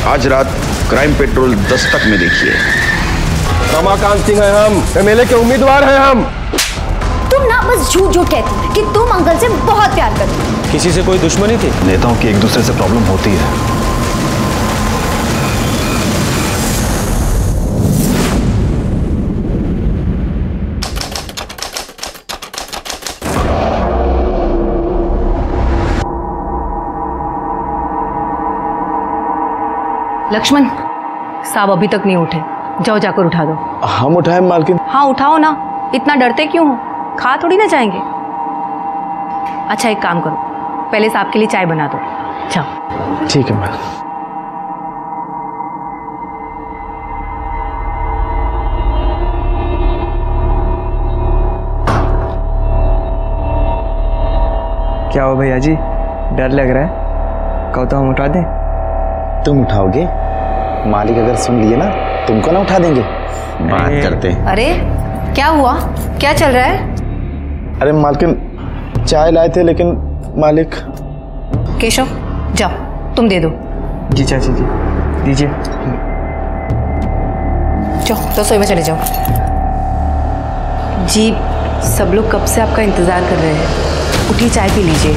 आज रात crime petrol Dastak में देखिए। रमाकांत सिंह है हम, एमएलए के उम्मीदवार हैं हम। तुम ना बस झूठ झूठ कहती कि तुम अंकल से बहुत प्यार करती हो। किसी से कोई दुश्मनी थी? नेताओं की एक दूसरे से प्रॉब्लम होती है। लक्ष्मण, साहब अभी तक नहीं उठे, जाओ जाकर उठा दो। हम उठाएं मालकिन? हाँ उठाओ ना, इतना डरते क्यों हो? खा थोड़ी ना जाएंगे। अच्छा एक काम करो, पहले साहब के लिए चाय बना दो, जाओ। ठीक है मैम। क्या हो भैया जी, डर लग रहा है? कहो तो हम उठा दें? तुम उठाओगे? मालिक अगर सुन लिए ना तुमको ना उठा देंगे। बात करते। अरे क्या हुआ, क्या चल रहा है? अरे मालकिन चाय लाए थे लेकिन मालिक। केशव जाओ तुम दे दो। जी चाची जी दीजिए। जाओ रसोई में चले जाओ। जी सब लोग कब से आपका इंतजार कर रहे हैं, उठिए चाय पी लीजिए।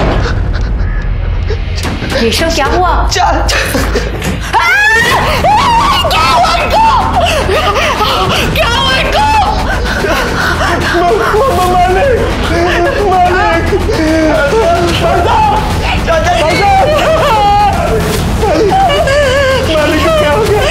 केशव क्या हुआ? क्या हुआ इनको? क्या हुआ इनको? मालिक मालिक मालिक को क्या हो गया?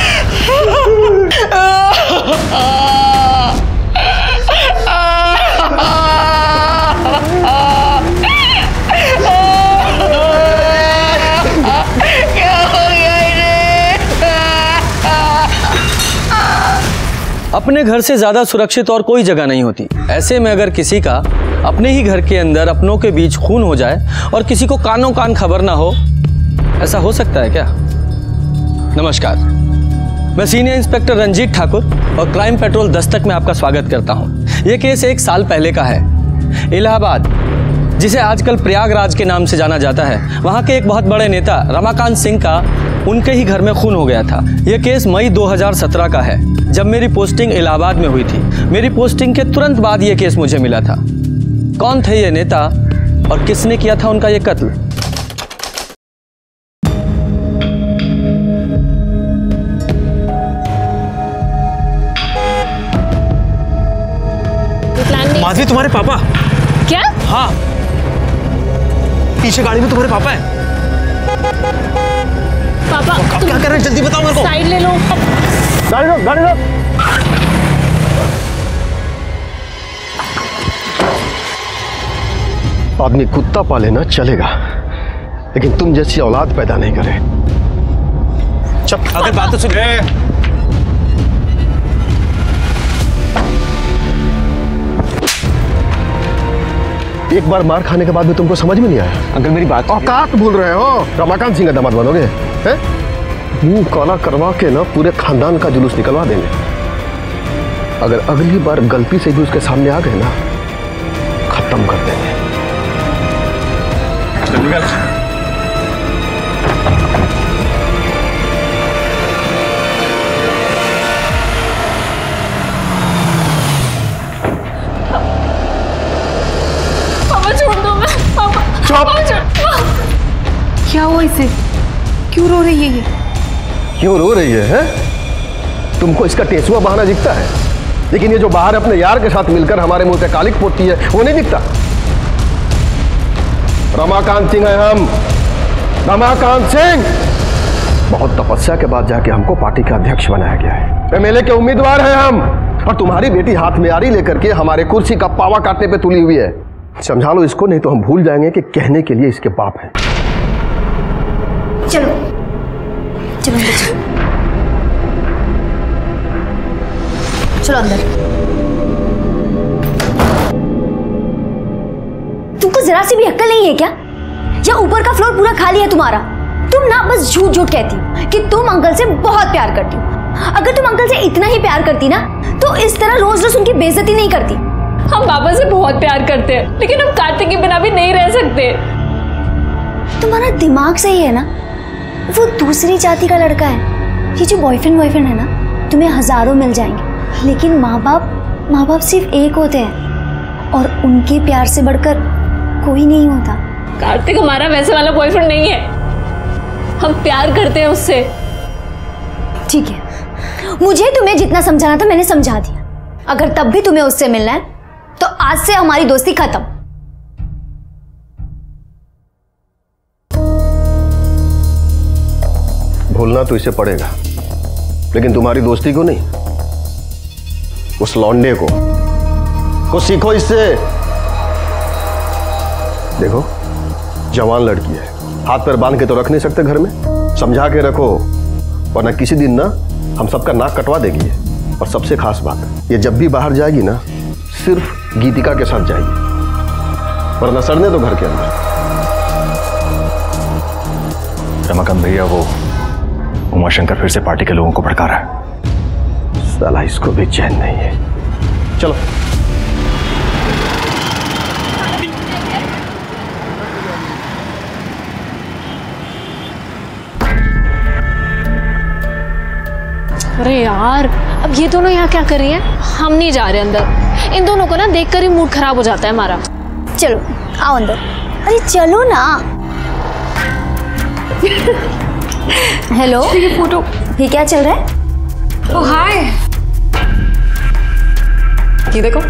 अपने घर से ज्यादा सुरक्षित और कोई जगह नहीं होती। ऐसे में अगर किसी का अपने ही घर के अंदर अपनों के बीच खून हो जाए और किसी को कानों कान खबर ना हो, ऐसा हो सकता है क्या? नमस्कार, मैं सीनियर इंस्पेक्टर रंजीत ठाकुर और क्राइम पेट्रोल दस्तक में आपका स्वागत करता हूं। यह केस 1 साल पहले का है। इलाहाबाद, जिसे आजकल प्रयागराज के नाम से जाना जाता है, वहां के एक बहुत बड़े नेता रमाकांत सिंह का उनके ही घर में खून हो गया था। यह केस मई 2017 का है, जब मेरी पोस्टिंग इलाहाबाद में हुई थी। मेरी पोस्टिंग के तुरंत बाद यह केस मुझे मिला था। कौन थे ये नेता और किसने किया था उनका ये कत्ल? माधवी तुम्हारे पापा? क्या? हाँ, पीछे गाड़ी में तुम्हारे पापा हैं। पापा क्या कर रहे हैं, जल्दी बताओ मेरे को। साइड ले लो। गाड़ी रोक, गाड़ी रोक। आदमी कुत्ता पाले ना चलेगा, लेकिन तुम जैसी औलाद पैदा नहीं करे। चुप, अगर बात तो सुन। एक बार मार खाने के बाद भी तुमको समझ में नहीं आया? अंकल मेरी बात। औकात भूल रहे हो? रमाकांत सिंह का दामाद बनोगे? हैं? मुंह काला करवा के ना पूरे खानदान का जुलूस निकलवा देंगे। अगर अगली बार गलती से भी उसके सामने आ गए ना, खत्म कर देंगे। पापा छोड़ दो मैं। क्या हुआ इसे? क्यों रो रही है ये? क्यों रो रही है? तुमको इसका टेसुआ बहाना दिखता है, लेकिन ये जो बाहर अपने यार के साथ मिलकर हमारे मुंह पे कालिक पोतती है वो नहीं दिखता। रमाकांत सिंह है हम, रमाकांत सिंह। बहुत तपस्या के बाद जाके हमको पार्टी का अध्यक्ष बनाया गया है। एमएलए के उम्मीदवार हैं हम, और तुम्हारी बेटी हाथ में आरी लेकर के हमारे कुर्सी का पावा काटने पे तुली हुई है। समझा लो इसको, नहीं तो हम भूल जाएंगे कि कहने के लिए इसके बाप हैं। चलो चलो अंदर चलो। चलो अंदर। तुमको जरा सी भी अक्ल नहीं है क्या? या ऊपर का फ्लोर पूरा खाली है तुम्हारा? तुम ना बस झूठ झूठ कहती हो कि तुम अंकल से बहुत प्यार करती हो। अगर तुम अंकल से इतना ही प्यार करती ना, तो इस तरह रोज रोज उनकी बेइज्जती नहीं करती। हम पापा से बहुत प्यार करते हैं, लेकिन हम कार्तिक के बिना भी नहीं रह सकते। तुम्हारा दिमाग सही है ना? वो दूसरी जाति का लड़का है। ये जो बॉयफ्रेंड है ना, तुम्हें हजारों मिल जाएंगे, लेकिन माँ बाप सिर्फ एक होते हैं और उनके प्यार से बढ़कर कोई नहीं होता। कार्तिक हमारा वैसे वाला बॉयफ्रेंड नहीं है, हम प्यार करते हैं उससे। ठीक है, मुझे तुम्हें जितना समझाना था मैंने समझा दिया। अगर तब भी तुम्हें उससे मिलना है तो आज से हमारी दोस्ती खत्म। भूलना तो इसे पड़ेगा, लेकिन तुम्हारी दोस्ती को नहीं, उस लौंडे को सीखो इससे। देखो, जवान लड़की है, हाथ पैर बांध के तो रख नहीं सकते घर में, समझा के रखो, वरना किसी दिन ना हम सबका नाक कटवा देगी। और सबसे खास बात, ये जब भी बाहर जाएगी ना सिर्फ गीतिका के साथ जाएगी, वरना सड़ने दो घर के अंदर। रमाकांत भैया, वो उमाशंकर फिर से पार्टी के लोगों को भड़का रहा है। साला इसको भी चैन नहीं है। चलो अरे यार, अब ये दोनों यहाँ क्या कर रही हैं? हम नहीं जा रहे अंदर। इन दोनों को ना देखकर ही मूड खराब हो जाता है हमारा। चलो आओ अंदर। अरे चलो ना। हेलो, ये फोटो, ये क्या चल रहा है? ओ हाय, ये देखो।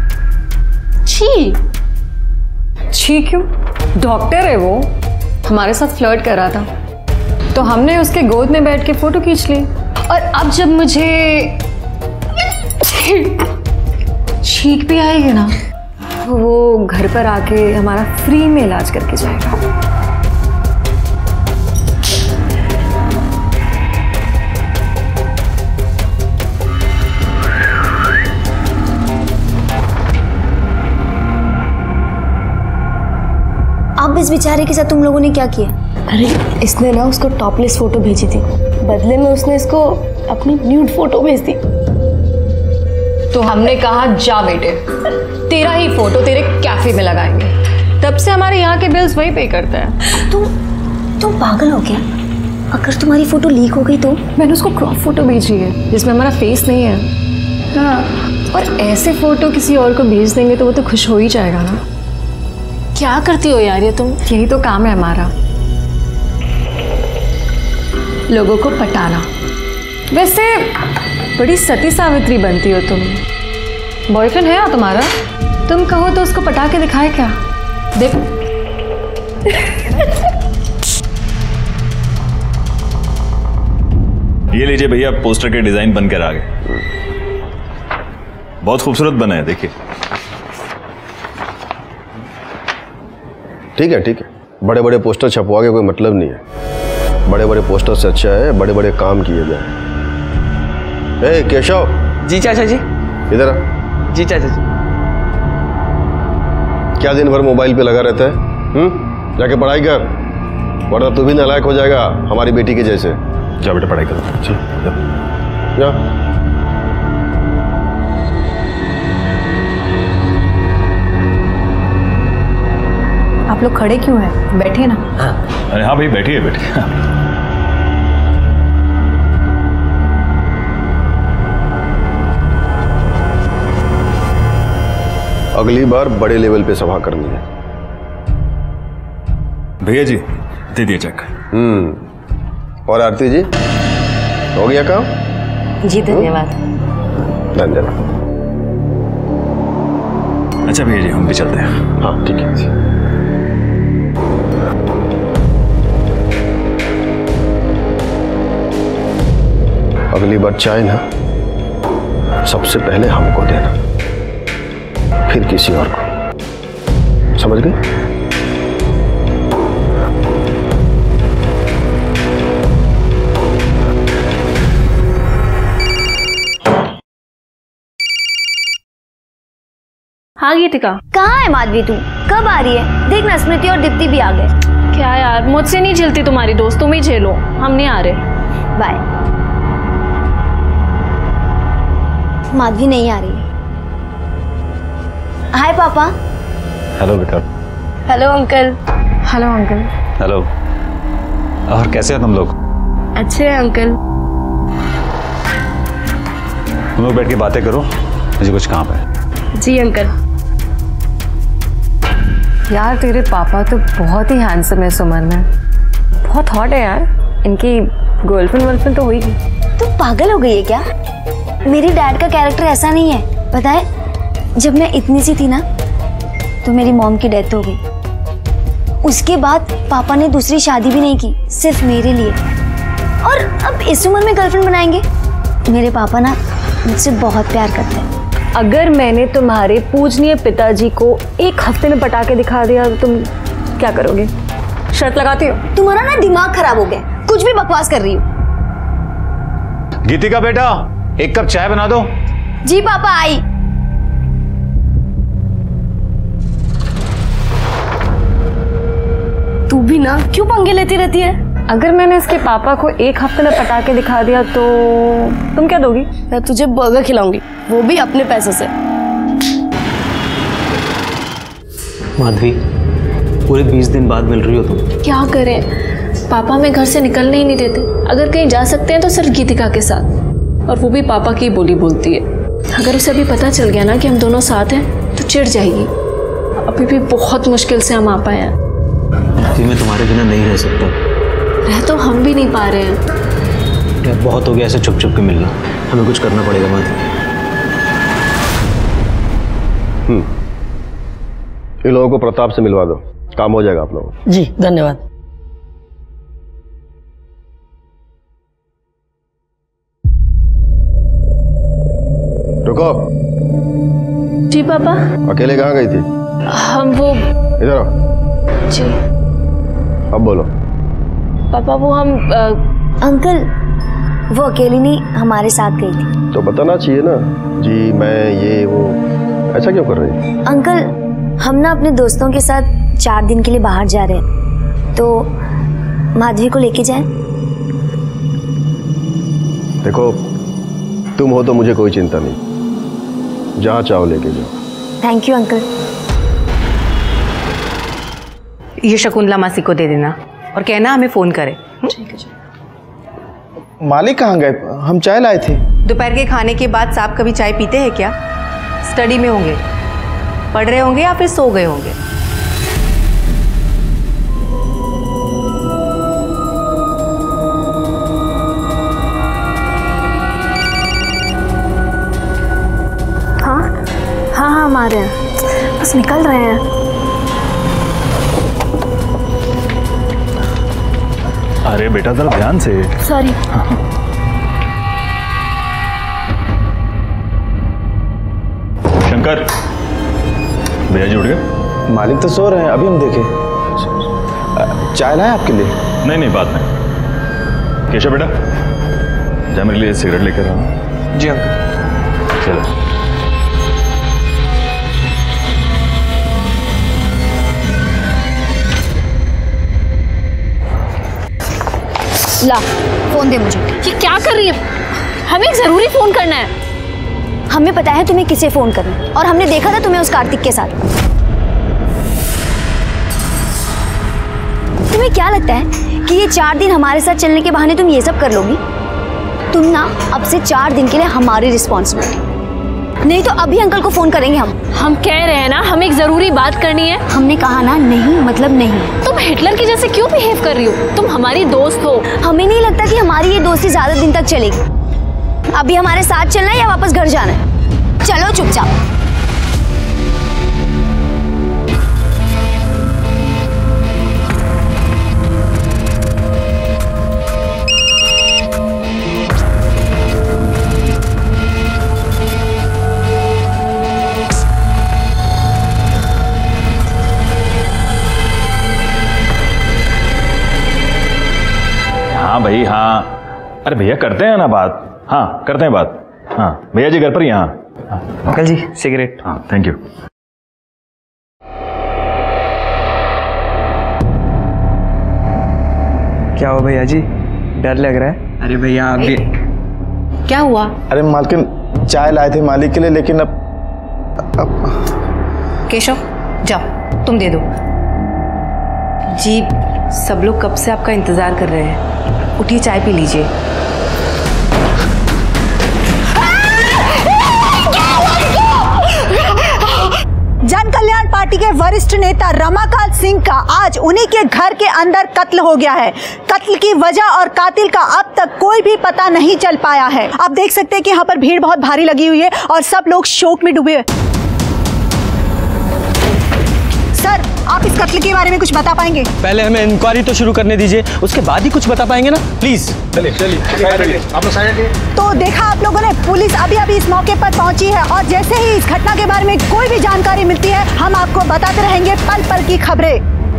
छी छी क्यों? डॉक्टर है वो, हमारे साथ फ्लर्ट कर रहा था तो हमने उसके गोद में बैठ के फोटो खींच ली। और अब जब मुझे छींक भी आएगी ना, वो घर पर आके हमारा फ्री में इलाज करके जाएगा। अब इस बेचारे के साथ तुम लोगों ने क्या किया? अरे इसने ना उसको टॉपलेस फोटो भेजी थी, बदले में उसने इसको अपनी न्यूड फोटो भेज दी। तो हमने कहा जा बेटे, तेरा ही फोटो तेरे कैफे में लगाएंगे। तब से हमारे यहाँ के बिल्स वही पे करता है। तुम पागल हो क्या? अगर तुम्हारी फोटो लीक हो गई तो? मैंने उसको क्रॉप फोटो भेजी है जिसमें हमारा फेस नहीं है। हाँ, और ऐसे फोटो किसी और को भेज देंगे तो वो तो खुश हो ही जाएगा ना। क्या करती हो यार ये तुम? यही तो काम है हमारा, लोगों को पटाना। वैसे बड़ी सती सावित्री बनती हो तुम। बॉयफ्रेंड है ना तुम्हारा? तुम कहो तो उसको पटा के दिखाए क्या? देख ये लीजिए भैया, पोस्टर के डिजाइन बनकर आ गए। बहुत खूबसूरत बना है, देखिए। ठीक है, ठीक है, बड़े बड़े पोस्टर छपवा के कोई मतलब नहीं है। बड़े बड़े पोस्टर से अच्छा है बड़े बड़े काम किए जाए। ए केशव। जी चाचा जी। इधर आ। जी चाचा जी। क्या दिन भर मोबाइल पे लगा रहता है? जाके पढ़ाई कर, वरना तू भी नालायक हो जाएगा हमारी बेटी के जैसे। जाओ बेटा, पढ़ाई करो। जा। आप लोग खड़े क्यों हैं? बैठे ना। अरे हाँ भाई, बैठिए बैठिए। अगली बार बड़े लेवल पे सभा करनी है। भैया जी दे दिए चेक। और आरती जी, हो गया काम? जी धन्यवाद। धन्यवाद। अच्छा भैया जी, हम भी चलते हैं। हाँ ठीक है। अगली बार चाय ना सबसे पहले हमको देना, फिर किसी और को। समझ गए? हाँ गीतिका। कहाँ है माधवी तू? कब आ रही है? देखना स्मृति और दीप्ति भी आ गए। क्या यार, मुझसे नहीं झेलती तुम्हारी दोस्त, तुम ही झेलो, हम नहीं आ रहे। बाय। माधवी नहीं आ रही है। हाय पापा। हेलो बेटा। Hello uncle. Hello uncle. Hello. और कैसे हो तुम लोग? अच्छे हैं अंकल। तुम लोग बैठ के बातें करो, मुझे कुछ काम है। जी अंकल। यार तेरे पापा तो बहुत ही हैंडसम है इस उम्र में, बहुत हॉट है यार। इनकी गर्लफ्रेंड तो होगी। तुम पागल हो गई है क्या? मेरी डैड का कैरेक्टर ऐसा नहीं है। पता है, जब मैं इतनी सी थी ना तो मेरी मॉम की डेथ हो गई। उसके बाद पापा ने दूसरी शादी भी नहीं की, सिर्फ मेरे लिए। और अब इस उम्र में गर्लफ्रेंड बनाएंगे? मेरे पापा ना मुझसे बहुत प्यार करते हैं। अगर मैंने तुम्हारे पूजनीय पिताजी को एक हफ्ते में पटा के दिखा दिया तो तुम क्या करोगे? शर्त लगाती हो? तुम्हारा ना दिमाग खराब हो गया, कुछ भी बकवास कर रही हो। गीतिका बेटा, एक कप चाय बना दो। जी पापा, आई। तू भी ना क्यों पंगे लेती रहती है? अगर मैंने इसके पापा को एक हफ्ते में पटा के दिखा दिया तो तुम क्या दोगी? मैं तुझे बर्गर खिलाऊंगी, वो भी अपने पैसों से। माधवी, पूरे 20 दिन बाद मिल रही हो तुम। क्या करें, पापा हमें घर से निकलने ही नहीं देते। अगर कहीं जा सकते हैं तो सिर्फ गीतिका के साथ, और वो भी पापा की बोली बोलती है। अगर उसे अभी पता चल गया ना कि हम दोनों साथ हैं तो चिढ़ जाएगी। अभी भी बहुत मुश्किल से हम आ पाए हैं। मैं तुम्हारे बिना नहीं रह सकता। रह तो हम भी नहीं पा रहे हैं। यार बहुत हो गया ऐसे छुप छुप के मिलना, हमें कुछ करना पड़ेगा माधवी। इन लोगों को प्रताप से मिलवा दो, काम हो जाएगा आप लोगों को। जी धन्यवाद। रुको। जी पापा। अकेले कहाँ गई थी? हम वो इधर आओ। जी अब बोलो। पापा वो हम अंकल, वो अकेली नहीं हमारे साथ गई थी। तो बताना चाहिए ना, जी मैं ये वो, ऐसा क्यों कर रही है? अंकल, हम ना अपने दोस्तों के साथ 4 दिन के लिए बाहर जा रहे हैं, तो माधवी को लेके जाएं? देखो, तुम हो तो मुझे कोई चिंता नहीं, जहाँ चाहो लेके जाओ। Thank you uncle. ये शकुंतला मासी को दे देना और कहना हमें फोन करे। ठीक है। मालिक कहाँ गए? हम चाय लाए थे। दोपहर के खाने के बाद साहब कभी चाय पीते हैं क्या? स्टडी में होंगे, पढ़ रहे होंगे या फिर सो गए होंगे। हाँ हम आ रहे हैं, बस निकल रहे हैं। अरे बेटा जरा ध्यान से। सॉरी। शंकर, भैया जी उठ गए? मालिक तो सो रहे हैं, अभी हम देखे। चाय लाए आपके लिए? नहीं नहीं, बात नहीं। केशव बेटा, जा मेरे लिए सिगरेट लेकर आओ। जी अंकल। चलो। ला, फोन दे मुझे। ये क्या कर रही है? हमें एक जरूरी फोन करना है। हमें पता है तुम्हें किसे फोन करना है, और हमने देखा था तुम्हें उस कार्तिक के साथ। तुम्हें क्या लगता है कि ये 4 दिन हमारे साथ चलने के बहाने तुम ये सब कर लोगी? तुम ना अब से 4 दिन के लिए हमारी रिस्पॉन्सिबिलिटी, नहीं तो अभी अंकल को फोन करेंगे हम कह रहे हैं ना, हमें एक जरूरी बात करनी है। हमने कहा ना, नहीं मतलब नहीं। तुम हिटलर की जैसे क्यों बिहेव कर रही हो? तुम हमारी दोस्त हो। हमें नहीं लगता कि हमारी ये दोस्ती ज्यादा दिन तक चलेगी। अभी हमारे साथ चलना है या वापस घर जाना है? चलो चुपचाप। हाँ भाई हाँ। अरे भैया करते हैं ना बात। हाँ करते हैं बात। हाँ भैया जी घर पर ही। हाँ अंकल जी सिगरेट। हाँ थैंक यू। क्या हुआ भैया जी, डर लग रहा है? अरे भैया आप भी। क्या हुआ? अरे मालकिन, चाय लाए थे मालिक के लिए, लेकिन अब केशव जाओ, तुम दे दो। जी सब लोग कब से आपका इंतजार कर रहे हैं। उठिए, चाय पी लीजिए। जन कल्याण पार्टी के वरिष्ठ नेता रमाकांत सिंह का आज उन्हीं के घर के अंदर कत्ल हो गया है। कत्ल की वजह और कातिल का अब तक कोई भी पता नहीं चल पाया है। आप देख सकते हैं कि यहाँ पर भीड़ बहुत भारी लगी हुई है और सब लोग शोक में डूबे हैं। सर, आप इस कत्ल के बारे में कुछ बता पाएंगे? पहले हमें इंक्वायरी तो शुरू करने दीजिए, उसके बाद ही कुछ बता पाएंगे ना, प्लीज। चलिए आप लोग साइड रहिए। तो देखा आप लोगों ने, पुलिस अभी अभी इस मौके पर पहुंची है और जैसे ही इस घटना के बारे में कोई भी जानकारी मिलती है हम आपको बताते रहेंगे पल पल की खबरें।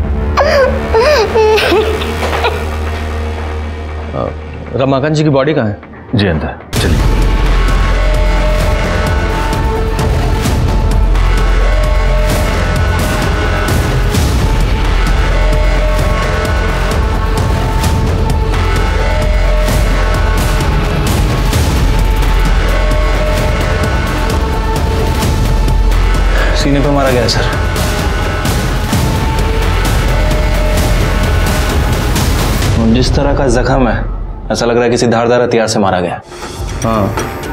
रमाकांत जी की बॉडी कहाँ है? जी अंदर, चलिए। सीने पे मारा गया है सर। जिस तरह का जख्म है ऐसा लग रहा है किसी धारदार हथियार से मारा गया। हाँ,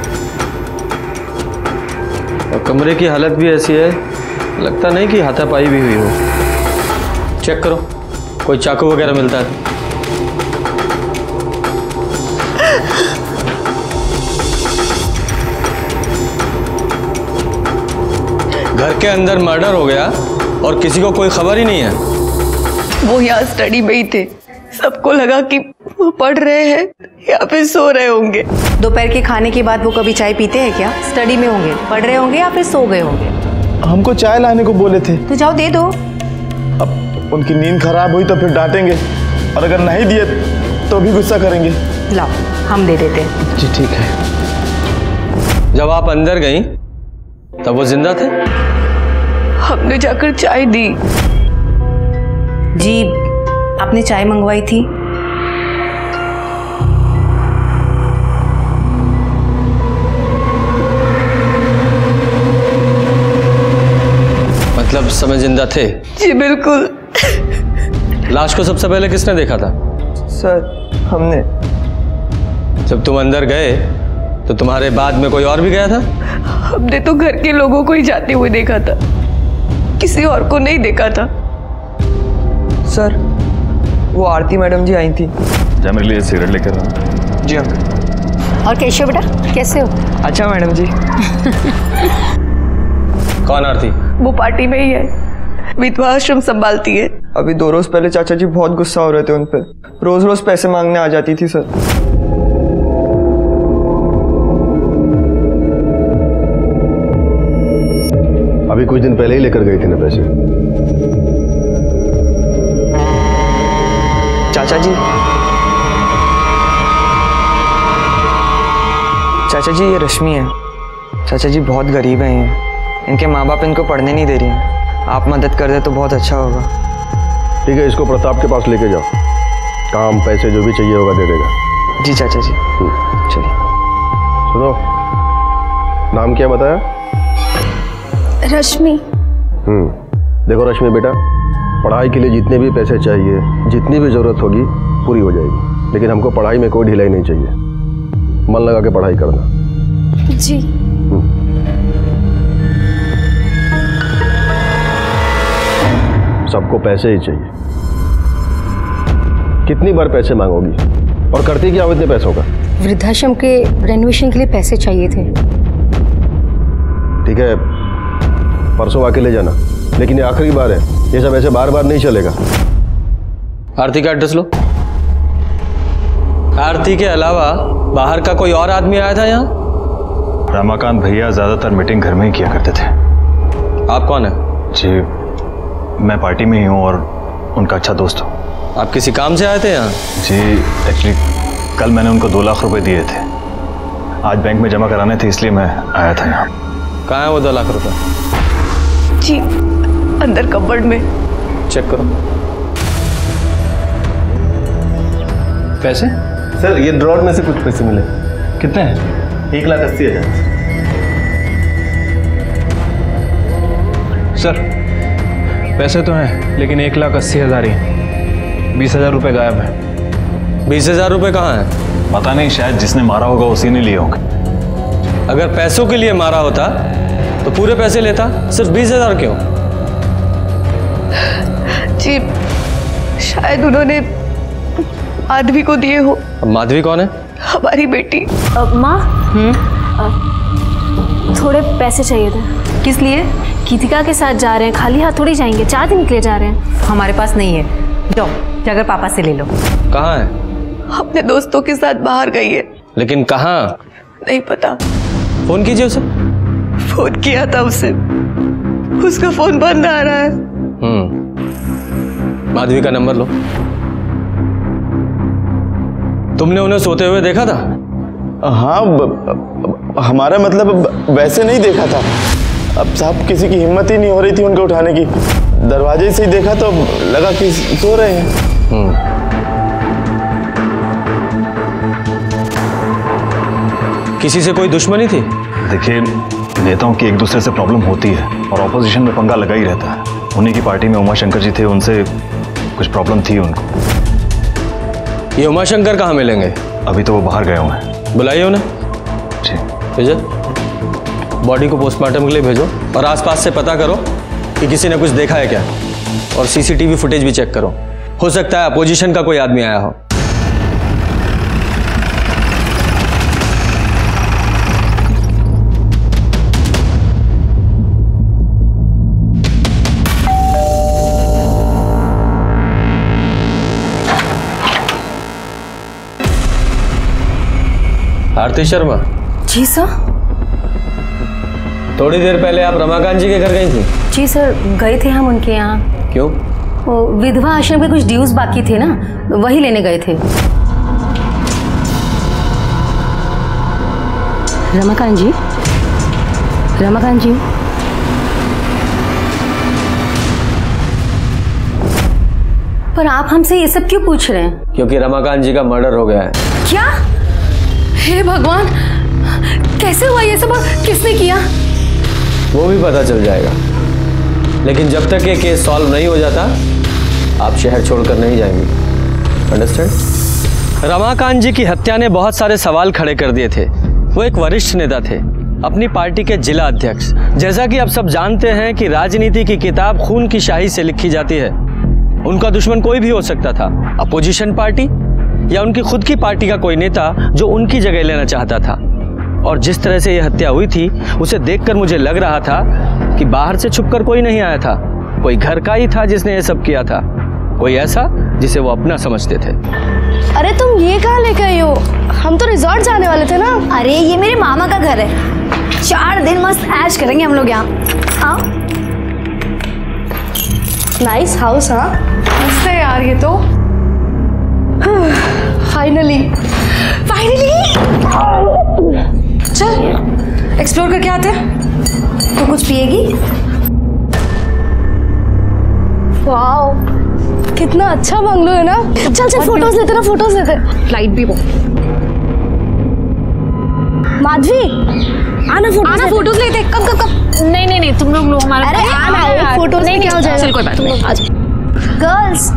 और कमरे की हालत भी ऐसी है, लगता नहीं कि हाथापाई भी हुई हो। चेक करो, कोई चाकू वगैरह मिलता है। घर के अंदर मर्डर हो गया और किसी को कोई खबर ही नहीं है। वो यहाँ स्टडी में ही थे, सबको लगा कि वो पढ़ रहे हैं या फिर सो रहे होंगे। दोपहर के खाने के बाद वो कभी चाय पीते हैं क्या? स्टडी में होंगे, पढ़ रहे होंगे या फिर सो गए होंगे। हमको चाय लाने को बोले थे। तो जाओ दे दो। अब उनकी नींद खराब हुई तो फिर डांटेंगे और अगर नहीं दिए तो भी गुस्सा करेंगे। लाओ, हम दे देते हैं। जी ठीक है। जब आप अंदर गई तब वो जिंदा थे? हमने जाकर चाय दी। जी, आपने चाय मंगवाई थी। मतलब समय जिंदा थे? जी बिल्कुल। लाश को सबसे पहले किसने देखा था? सर, हमने। जब तुम अंदर गए तो तुम्हारे बाद में कोई और भी गया था? हमने तो घर के लोगों को ही जाते हुए देखा था, किसी और को नहीं देखा था। सर, वो आरती मैडम जी आई थी। जा मेरे लिए सिगरेट लेकर आ। जी अंकल। और केशव बेटा कैसे हो? अच्छा मैडम जी। कौन आरती? वो पार्टी में ही है, विधवा आश्रम संभालती है। अभी 2 रोज पहले चाचा जी बहुत गुस्सा हो रहे थे उन पे, रोज रोज पैसे मांगने आ जाती थी सर। अभी कुछ दिन पहले ही लेकर गई थी ना पैसे। चाचा जी ये रश्मि है। चाचा जी बहुत गरीब हैं ये, इनके माँ बाप इनको पढ़ने नहीं दे रही हैं। आप मदद कर दे तो बहुत अच्छा होगा। ठीक है, इसको प्रताप के पास लेके जाओ, काम पैसे जो भी चाहिए होगा दे देगा। जी चाचा जी। चलिए। सुनो, नाम क्या बताया? रश्मि। देखो रश्मि बेटा, पढ़ाई के लिए जितने भी पैसे चाहिए, जितनी भी जरूरत होगी पूरी हो जाएगी, लेकिन हमको पढ़ाई में कोई ढिलाई नहीं चाहिए। मन लगा के पढ़ाई करना। जी। सबको पैसे ही चाहिए। कितनी बार पैसे मांगोगी और करती क्या हो इतने पैसों का? वृद्धाश्रम के रेनोवेशन के लिए पैसे चाहिए थे। ठीक है, परसों आके ले जाना, लेकिन ये आखिरी बार है, ये सब ऐसे बार बार नहीं चलेगा। आरती का एड्रेस लो। आरती के अलावा बाहर का कोई और आदमी आया था यहाँ? रमाकांत भैया ज्यादातर मीटिंग घर में ही किया करते थे। आप कौन है? जी, मैं पार्टी में ही हूँ और उनका अच्छा दोस्त हूँ। आप किसी काम से आए थे यहाँ? जी, एक्चुअली कल मैंने उनको 2 लाख रुपए दिए थे, आज बैंक में जमा कराने थे, इसलिए मैं आया था यहाँ। कहाँ है वो 2 लाख रुपए? जी, अंदर कबर्ड में। चेक करो। पैसे? सर, ये ड्रॉर में से कुछ पैसे मिले। कितने हैं? 1,80,000। सर, पैसे तो हैं लेकिन 1,80,000 ही। 20,000 रुपये गायब है। 20,000 रुपये कहाँ है? पता नहीं, शायद जिसने मारा होगा उसी ने लिए होंगे। अगर पैसों के लिए मारा होता तो पूरे पैसे लेता, सिर्फ 20,000 क्यों? जी शायद उन्होंने माधवी को दिए हो। माधवी कौन है? हमारी बेटी। माँ थोड़े पैसे चाहिए थे। किस लिए? गीतिका के साथ जा रहे हैं, खाली हाथ थोड़ी जाएंगे, 4 दिन के लिए जा रहे हैं। हमारे पास नहीं है, जाओ जाकर पापा से ले लो। कहाँ है? अपने दोस्तों के साथ बाहर गई है। लेकिन कहाँ? नहीं पता। फोन कीजिए उसे। फोन किया था उसे, उसका फोन बंद आ रहा है। माधवी का नंबर लो। तुमने उन्हें सोते हुए देखा था? हाँ, हमारा मतलब वैसे नहीं देखा था। अब साहब किसी की हिम्मत ही नहीं हो रही थी उनको उठाने की। दरवाजे से ही देखा तो लगा कि सो रहे हैं। किसी से कोई दुश्मनी थी? देखिए, नेताओं की एक दूसरे से प्रॉब्लम होती है और ऑपोजिशन में पंगा लगा ही रहता है। उन्हीं की पार्टी में उमाशंकर जी थे, उनसे कुछ प्रॉब्लम थी उनको। ये उमाशंकर कहाँ मिलेंगे? अभी तो वो बाहर गए हुए हैं। बुलाइए उन्हें। ठीक। भेजो, बॉडी को पोस्टमार्टम के लिए भेजो और आसपास से पता करो कि किसी ने कुछ देखा है क्या, और सीसीटीवी फुटेज भी चेक करो। हो सकता है अपोजिशन का कोई आदमी आया हो। आरती शर्मा। जी सर। थोड़ी देर पहले आप रमाकांत जी के घर गई थी? जी सर, गए थे हम उनके यहाँ। क्यों? वो विधवा आश्रम के कुछ ड्यूज बाकी थे ना, वही लेने गए थे। रमाकांत जी, रमाकांत जी। पर आप हमसे ये सब क्यों पूछ रहे हैं? क्योंकि रमाकांत जी का मर्डर हो गया है। क्या? हे भगवान, कैसे हुआ ये सब और किसने किया? वो भी पता चल जाएगा, लेकिन जब तक ये केस सॉल्व नहीं हो जाता आप शहर छोड़कर नहीं जाएंगे। अंडरस्टैंड? रमाकांत जी की हत्या ने बहुत सारे सवाल खड़े कर दिए थे। वो एक वरिष्ठ नेता थे, अपनी पार्टी के जिला अध्यक्ष। जैसा कि आप सब जानते हैं कि राजनीति की किताब खून की स्याही से लिखी जाती है। उनका दुश्मन कोई भी हो सकता था, अपोजिशन पार्टी या उनकी खुद की पार्टी का कोई नेता जो उनकी जगह लेना चाहता था। और जिस तरह से यह हत्या हुई थी उसे देखकर मुझे लग रहा था कि बाहर से छुपकर कोई नहीं आया था, कोई घर का ही था जिसने यह सब किया था, कोई ऐसा जिसे वो अपना समझते थे। अरे तुम ये कहाँ लेकर आई हो? हम तो रिजॉर्ट जाने वाले थे ना। अरे ये मेरे मामा का घर है, 4 दिन मस्त ऐश करेंगे हम लोग यहाँ। आओ। Nice house. हाँ मस्त है यार ये तो। फाइनली चल एक्सप्लोर करके आते हैं। तो कुछ पिएगी? वाओ कितना अच्छा बंगलो है ना। चल चल फोटोज लेते ना, फोटोज लेते। फ्लाइट भी वो। माधवी आना फोटोज लेते। कब कब कब? नहीं तुम लोग लो हमारा। अरे आना फोटोज नहीं क्या हो जाएगा। चल कोई बात नहीं, आ जाओ। गर्ल्स।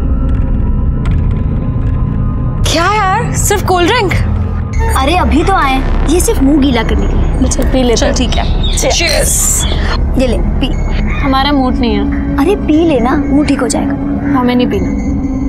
क्या यार, सिर्फ कोल्ड ड्रिंक? अरे अभी तो आए, ये सिर्फ मुंह गीला करने के लिए। चल पी लेते। ठीक है। चीयर्स। ये ले पी। हमारा मूड नहीं है। अरे पी लेना, मुंह ठीक हो जाएगा। हमें नहीं पीना।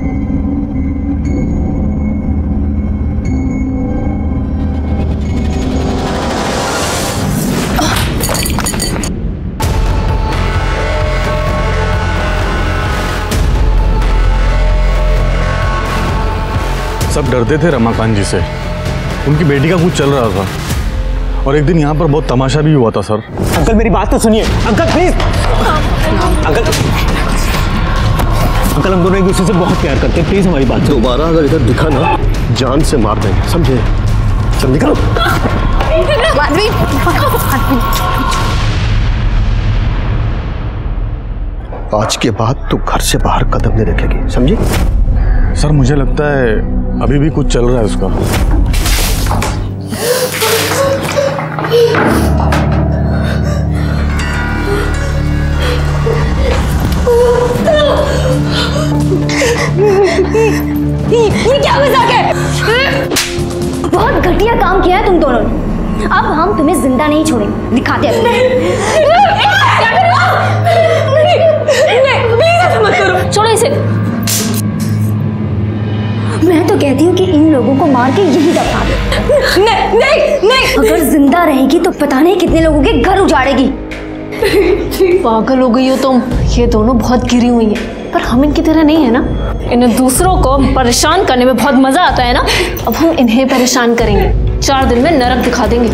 सब डरते थे रमाकांत जी से। उनकी बेटी का कुछ चल रहा था और एक दिन यहाँ पर बहुत तमाशा भी हुआ था सर। अंकल मेरी बात तो सुनिए। Uncle please. अंकल हम दोनों एक दूसरे से बहुत प्यार करते हैं, प्लीज हमारी बात। दोबारा अगर इधर दिखा ना जान से मार देंगे, समझे? चल निकलो। आज के बाद तू घर से बाहर कदम नहीं रखेगी, समझी? सर मुझे लगता है अभी भी कुछ चल रहा है उसका। किया है तुम दोनों ने। अब हम तुम्हें जिंदा नहीं छोड़ेंगे, दिखाते हैं। नहीं, प्लीज ऐसा मत करो, छोड़ो इसे। मैं तो कहती हूँ कि इन लोगों को मार के यही दफना दो। नहीं नहीं नहीं, अगर जिंदा रहेगी तो पता नहीं कितने लोगों के घर उजाड़ेगी। पागल हो गई हो तुम। ये दोनों बहुत गिरी हुई हैं, पर हम इनकी तरह नहीं है ना। इन्हें दूसरों को परेशान करने में बहुत मजा आता है ना। अब हम इन्हें परेशान करेंगे, 4 दिन में नरक दिखा देंगे।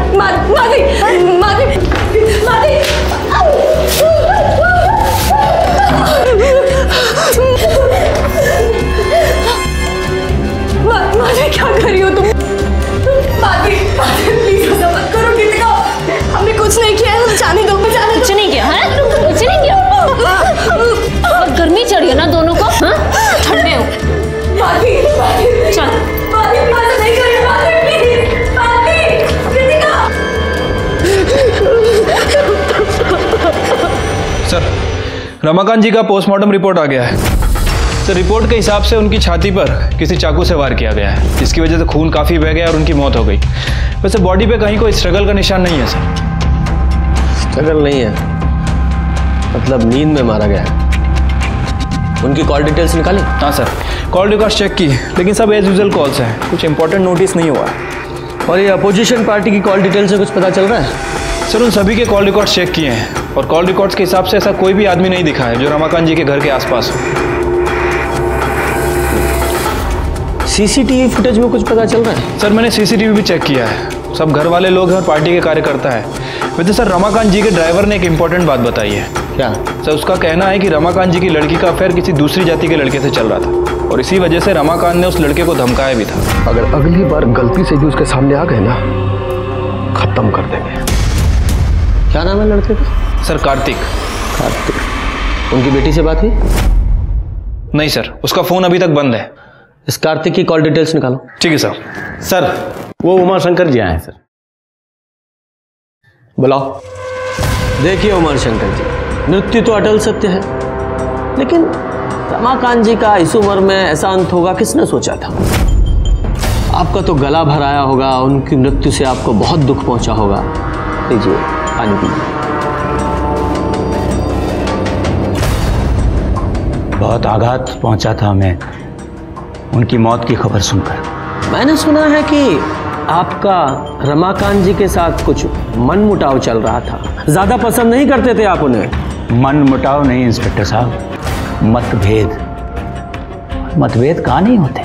माधवी क्या कर रही हो तुम? माधवी प्लीज ऐसा मत करो, गीतिका हमने कुछ नहीं किया है, जाने दो। कुछ नहीं किया है, कुछ नहीं किया। और गर्मी चढ़ी है ना दोनों को, हाँ? ठंडे हो। माधवी चल माधवी ऐसा नहीं करिए, माधवी प्लीज, माधवी, गीतिका। सर, रमाकांत जी का पोस्टमार्टम रिपोर्ट आ गया है। सर, रिपोर्ट के हिसाब से उनकी छाती पर किसी चाकू से वार किया गया है, जिसकी वजह से खून काफ़ी बह गया और उनकी मौत हो गई। वैसे बॉडी पे कहीं कोई स्ट्रगल का निशान नहीं है सर। स्ट्रगल नहीं है मतलब नींद में मारा गया है। उनकी कॉल डिटेल्स निकाली? हाँ सर, कॉल रिकॉर्ड्स चेक की, लेकिन सब एज यूजुअल कॉल्स हैं, कुछ इंपॉर्टेंट नोटिस नहीं हुआ है। और ये अपोजिशन पार्टी की कॉल डिटेल से कुछ पता चल रहा है? सर, उन सभी के कॉल रिकॉर्ड्स चेक किए हैं और कॉल रिकॉर्ड्स के हिसाब से ऐसा कोई भी आदमी नहीं दिखा है जो रमाकांत जी के घर के आसपास हो। सीसीटीवी फुटेज में कुछ पता चल रहा है? सर, मैंने सीसीटीवी भी चेक किया है, सब घर वाले लोग हैं और पार्टी के कार्यकर्ता है। वैसे सर, रमाकांत जी के ड्राइवर ने एक इंपॉर्टेंट बात बताई है। क्या? सर, उसका कहना है कि रमाकांत जी की लड़की का अफेयर किसी दूसरी जाति के लड़के से चल रहा था और इसी वजह से रमाकांत ने उस लड़के को धमकाया भी था। अगर अगली बार गलती से भी उसके सामने आ गए ना, खत्म कर देंगे। क्या नाम है लड़के का? सर, कार्तिक। कार्तिक। उनकी बेटी से बात हुई? नहीं सर, उसका फोन अभी तक बंद है। इस कार्तिक की कॉल डिटेल्स निकालो। ठीक है सर। सर, वो उमाशंकर जी आए हैं सर। बुलाओ। देखिए उमाशंकर जी, मृत्यु तो अटल सत्य है, लेकिन रमाकांत जी का इस उम्र में ऐसा अंत होगा किसने सोचा था? आपका तो गला भराया होगा, उनकी मृत्यु से आपको बहुत दुख पहुंचा होगा। लीजिए पानी पीजिए। बहुत आघात पहुंचा था हमें उनकी मौत की खबर सुनकर। मैंने सुना है कि आपका रमाकांत जी के साथ कुछ मनमुटाव चल रहा था, ज्यादा पसंद नहीं करते थे आप उन्हें। मनमुटाव नहीं इंस्पेक्टर साहब, मतभेद। मतभेद कहाँ नहीं होते।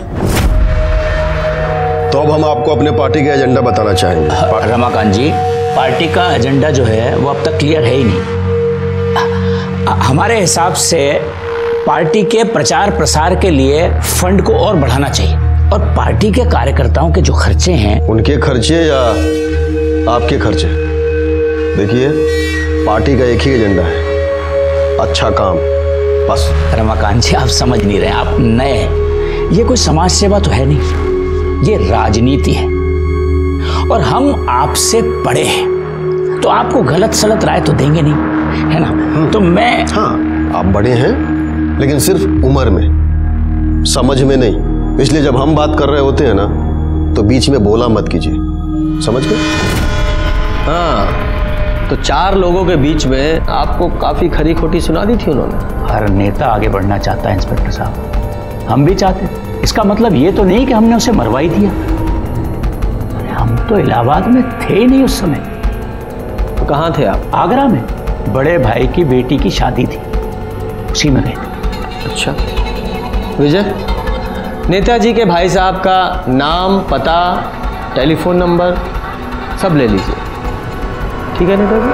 तो अब हम आपको अपने पार्टी का एजेंडा बताना चाहेंगे। रमाकांत जी, पार्टी का एजेंडा जो है वो अब तक क्लियर है ही नहीं। हमारे हिसाब से पार्टी के प्रचार प्रसार के लिए फंड को और बढ़ाना चाहिए और पार्टी के कार्यकर्ताओं के जो खर्चे हैं, उनके खर्चे या आपके खर्चे, देखिए पार्टी का एक ही एजेंडा है, अच्छा काम, बस। रमाकांत जी, आप समझ नहीं रहे, आप नए हैं। ये कोई समाज सेवा तो है नहीं, ये राजनीति है और हम आपसे बड़े हैं, तो आपको गलत सलत राय तो देंगे नहीं, है ना? तो मैं, हाँ, आप बड़े हैं लेकिन सिर्फ उम्र में, समझ में नहीं। इसलिए जब हम बात कर रहे होते हैं ना, तो बीच में बोला मत कीजिए, समझ गए? हाँ, तो 4 लोगों के बीच में आपको काफी खरी खोटी सुना दी थी उन्होंने। हर नेता आगे बढ़ना चाहता है इंस्पेक्टर साहब, हम भी चाहते हैं। इसका मतलब ये तो नहीं कि हमने उसे मरवाई दिया। हम तो इलाहाबाद में थे ही नहीं उस समय। तो कहाँ थे आप? आगरा में, बड़े भाई की बेटी की शादी थी, उसी में गए थे। अच्छा विजय, नेताजी के भाई साहब का नाम, पता, टेलीफोन नंबर सब ले लीजिए, ठीक है नेताजी?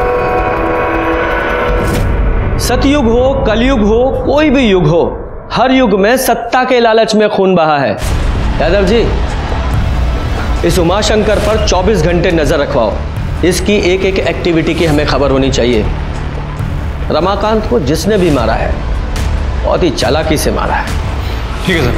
सतयुग हो, कलयुग हो, कोई भी युग हो, हर युग में सत्ता के लालच में खून बहा है। यादव जी, इस उमाशंकर पर 24 घंटे नजर रखवाओ, इसकी एक एक एक्टिविटी की हमें खबर होनी चाहिए। रमाकांत को जिसने भी मारा है बहुत ही चालाकी से मारा है। ठीक है सर।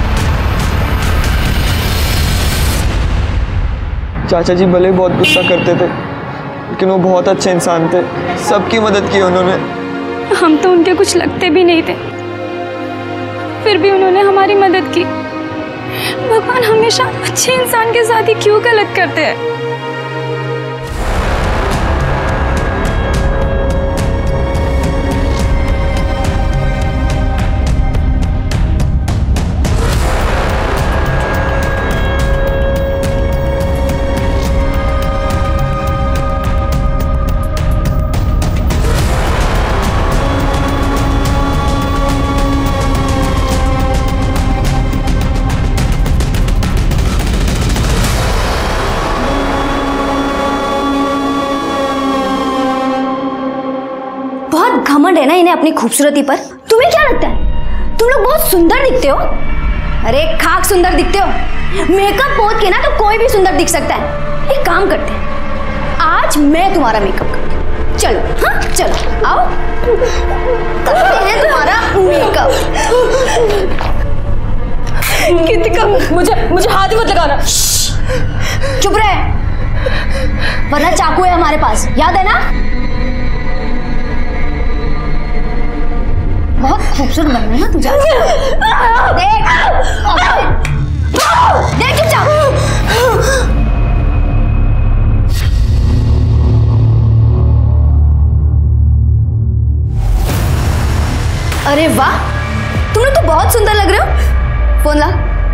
चाचा जी भले बहुत गुस्सा करते थे, लेकिन वो बहुत अच्छे इंसान थे, सबकी मदद की उन्होंने। हम तो उनके कुछ लगते भी नहीं थे, फिर भी उन्होंने हमारी मदद की। भगवान हमेशा अच्छे इंसान के साथ ही क्यों गलत करते हैं? घमंड है ना इन्हें अपनी खूबसूरती पर। तुम्हें क्या लगता है तुम लोग बहुत सुंदर दिखते हो? अरे खाक सुंदर दिखते हो। मेकअप पोत के ना तो कोई भी सुंदर दिख सकता है। एक काम करते हैं, आज मैं तुम्हारा मेकअप करती हूँ। चलो, हाँ चलो आओ, करते हैं तुम्हारा मेकअप। कृतिका, मुझे हाथ ही मत लगाना। चुप रहे, वरना चाकू है हमारे पास, याद है ना? बहुत खूबसूरत बन रही है ना तू। देख देख चुपचाप। अरे वाह, तुम लोग तो बहुत सुंदर लग रहे हो। फोन ला।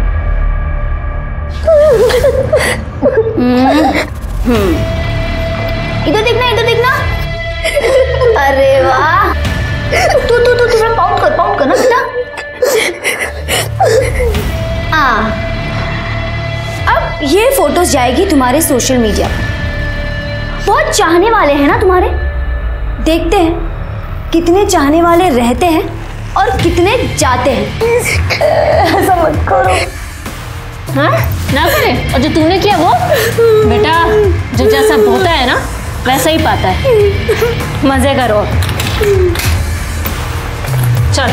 इधर देखना, इधर देखना। अरे वाह, तू थोड़ा पाउंड कर ना बेटा। अब ये फोटोज जाएगी तुम्हारे सोशल मीडिया पर। बहुत चाहने वाले हैं ना तुम्हारे। देखते हैं कितने चाहने वाले रहते हैं और कितने जाते हैं। ऐसा मत करो। हाँ ना करे। और जो तूने किया वो बेटा, जो जैसा होता है ना वैसा ही पाता है। मजे करो। चल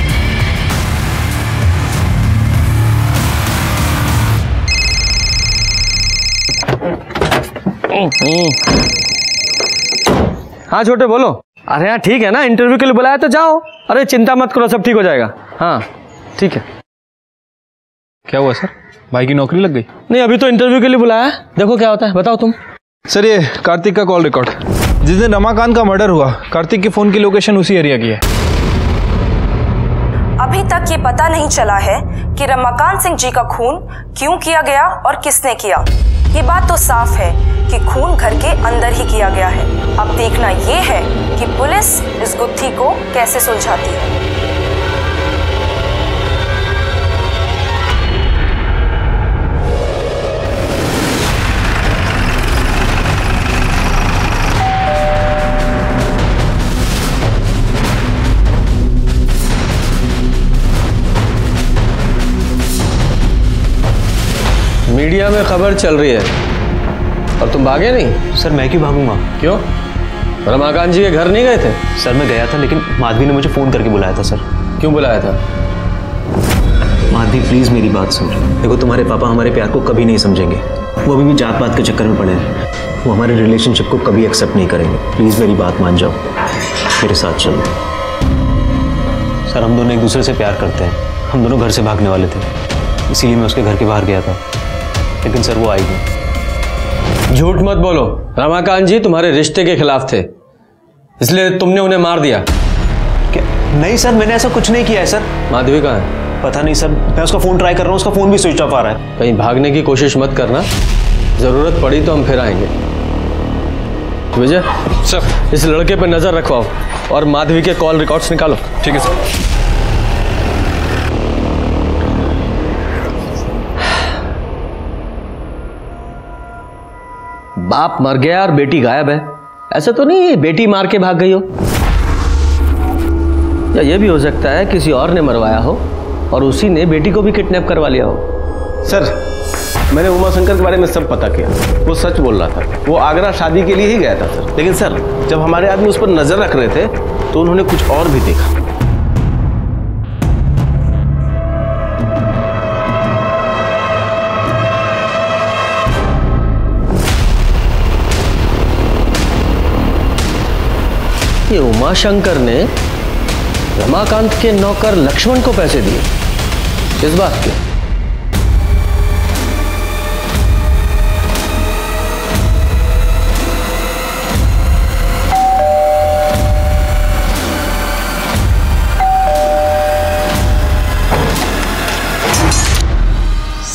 हाँ छोटे बोलो। अरे हाँ ठीक है ना, इंटरव्यू के लिए बुलाया तो जाओ। अरे चिंता मत करो, सब ठीक हो जाएगा। हाँ ठीक है। क्या हुआ सर, भाई की नौकरी लग गई? नहीं, अभी तो इंटरव्यू के लिए बुलाया है, देखो क्या होता है। बताओ तुम। सर ये कार्तिक का कॉल रिकॉर्ड। जिस दिन रमाकांत का मर्डर हुआ, कार्तिक के फोन की लोकेशन उसी एरिया की है। अभी तक ये पता नहीं चला है कि रमाकांत सिंह जी का खून क्यों किया गया और किसने किया। ये बात तो साफ है कि खून घर के अंदर ही किया गया है। अब देखना ये है कि पुलिस इस गुत्थी को कैसे सुलझाती है। मीडिया में खबर चल रही है और तुम भागे नहीं? सर मैं क्यों भागूंगा? क्यों? रमाकांत जी के घर नहीं गए थे? सर मैं गया था, लेकिन माधवी ने मुझे फ़ोन करके बुलाया था। सर क्यों बुलाया था? माधवी प्लीज़ मेरी बात सुन। देखो तुम्हारे पापा हमारे प्यार को कभी नहीं समझेंगे। वो अभी भी जात पात के चक्कर में पड़े हैं। वो हमारे रिलेशनशिप को कभी एक्सेप्ट नहीं करेंगे। प्लीज़ मेरी बात मान जाओ, मेरे साथ चलो। सर हम दोनों एक दूसरे से प्यार करते हैं। हम दोनों घर से भागने वाले थे, इसीलिए मैं उसके घर के बाहर गया था, लेकिन सर वो आई नहीं। झूठ मत बोलो। रमाकांत जी तुम्हारे रिश्ते के खिलाफ थे, इसलिए तुमने उन्हें मार दिया। क्या? नहीं सर, मैंने ऐसा कुछ नहीं किया है सर। माधवी कहाँ है? पता नहीं सर, मैं उसका फ़ोन ट्राई कर रहा हूँ, उसका फ़ोन भी स्विच ऑफ आ रहा है। कहीं भागने की कोशिश मत करना, ज़रूरत पड़ी तो हम फिर आएंगे। विजय सर, इस लड़के पर नज़र रखवाओ और माधवी के कॉल रिकॉर्ड्स निकालो। ठीक है सर। बाप मर गया और बेटी गायब है। ऐसा तो नहीं बेटी मार के भाग गई हो? या ये भी हो सकता है किसी और ने मरवाया हो और उसी ने बेटी को भी किडनैप करवा लिया हो। सर मैंने उमा शंकर के बारे में सब पता किया, वो सच बोल रहा था। वो आगरा शादी के लिए ही गया था सर, लेकिन सर जब हमारे आदमी उस पर नजर रख रहे थे तो उन्होंने कुछ और भी देखा। ये उमा शंकर ने रमाकांत के नौकर लक्ष्मण को पैसे दिए, किस बात के?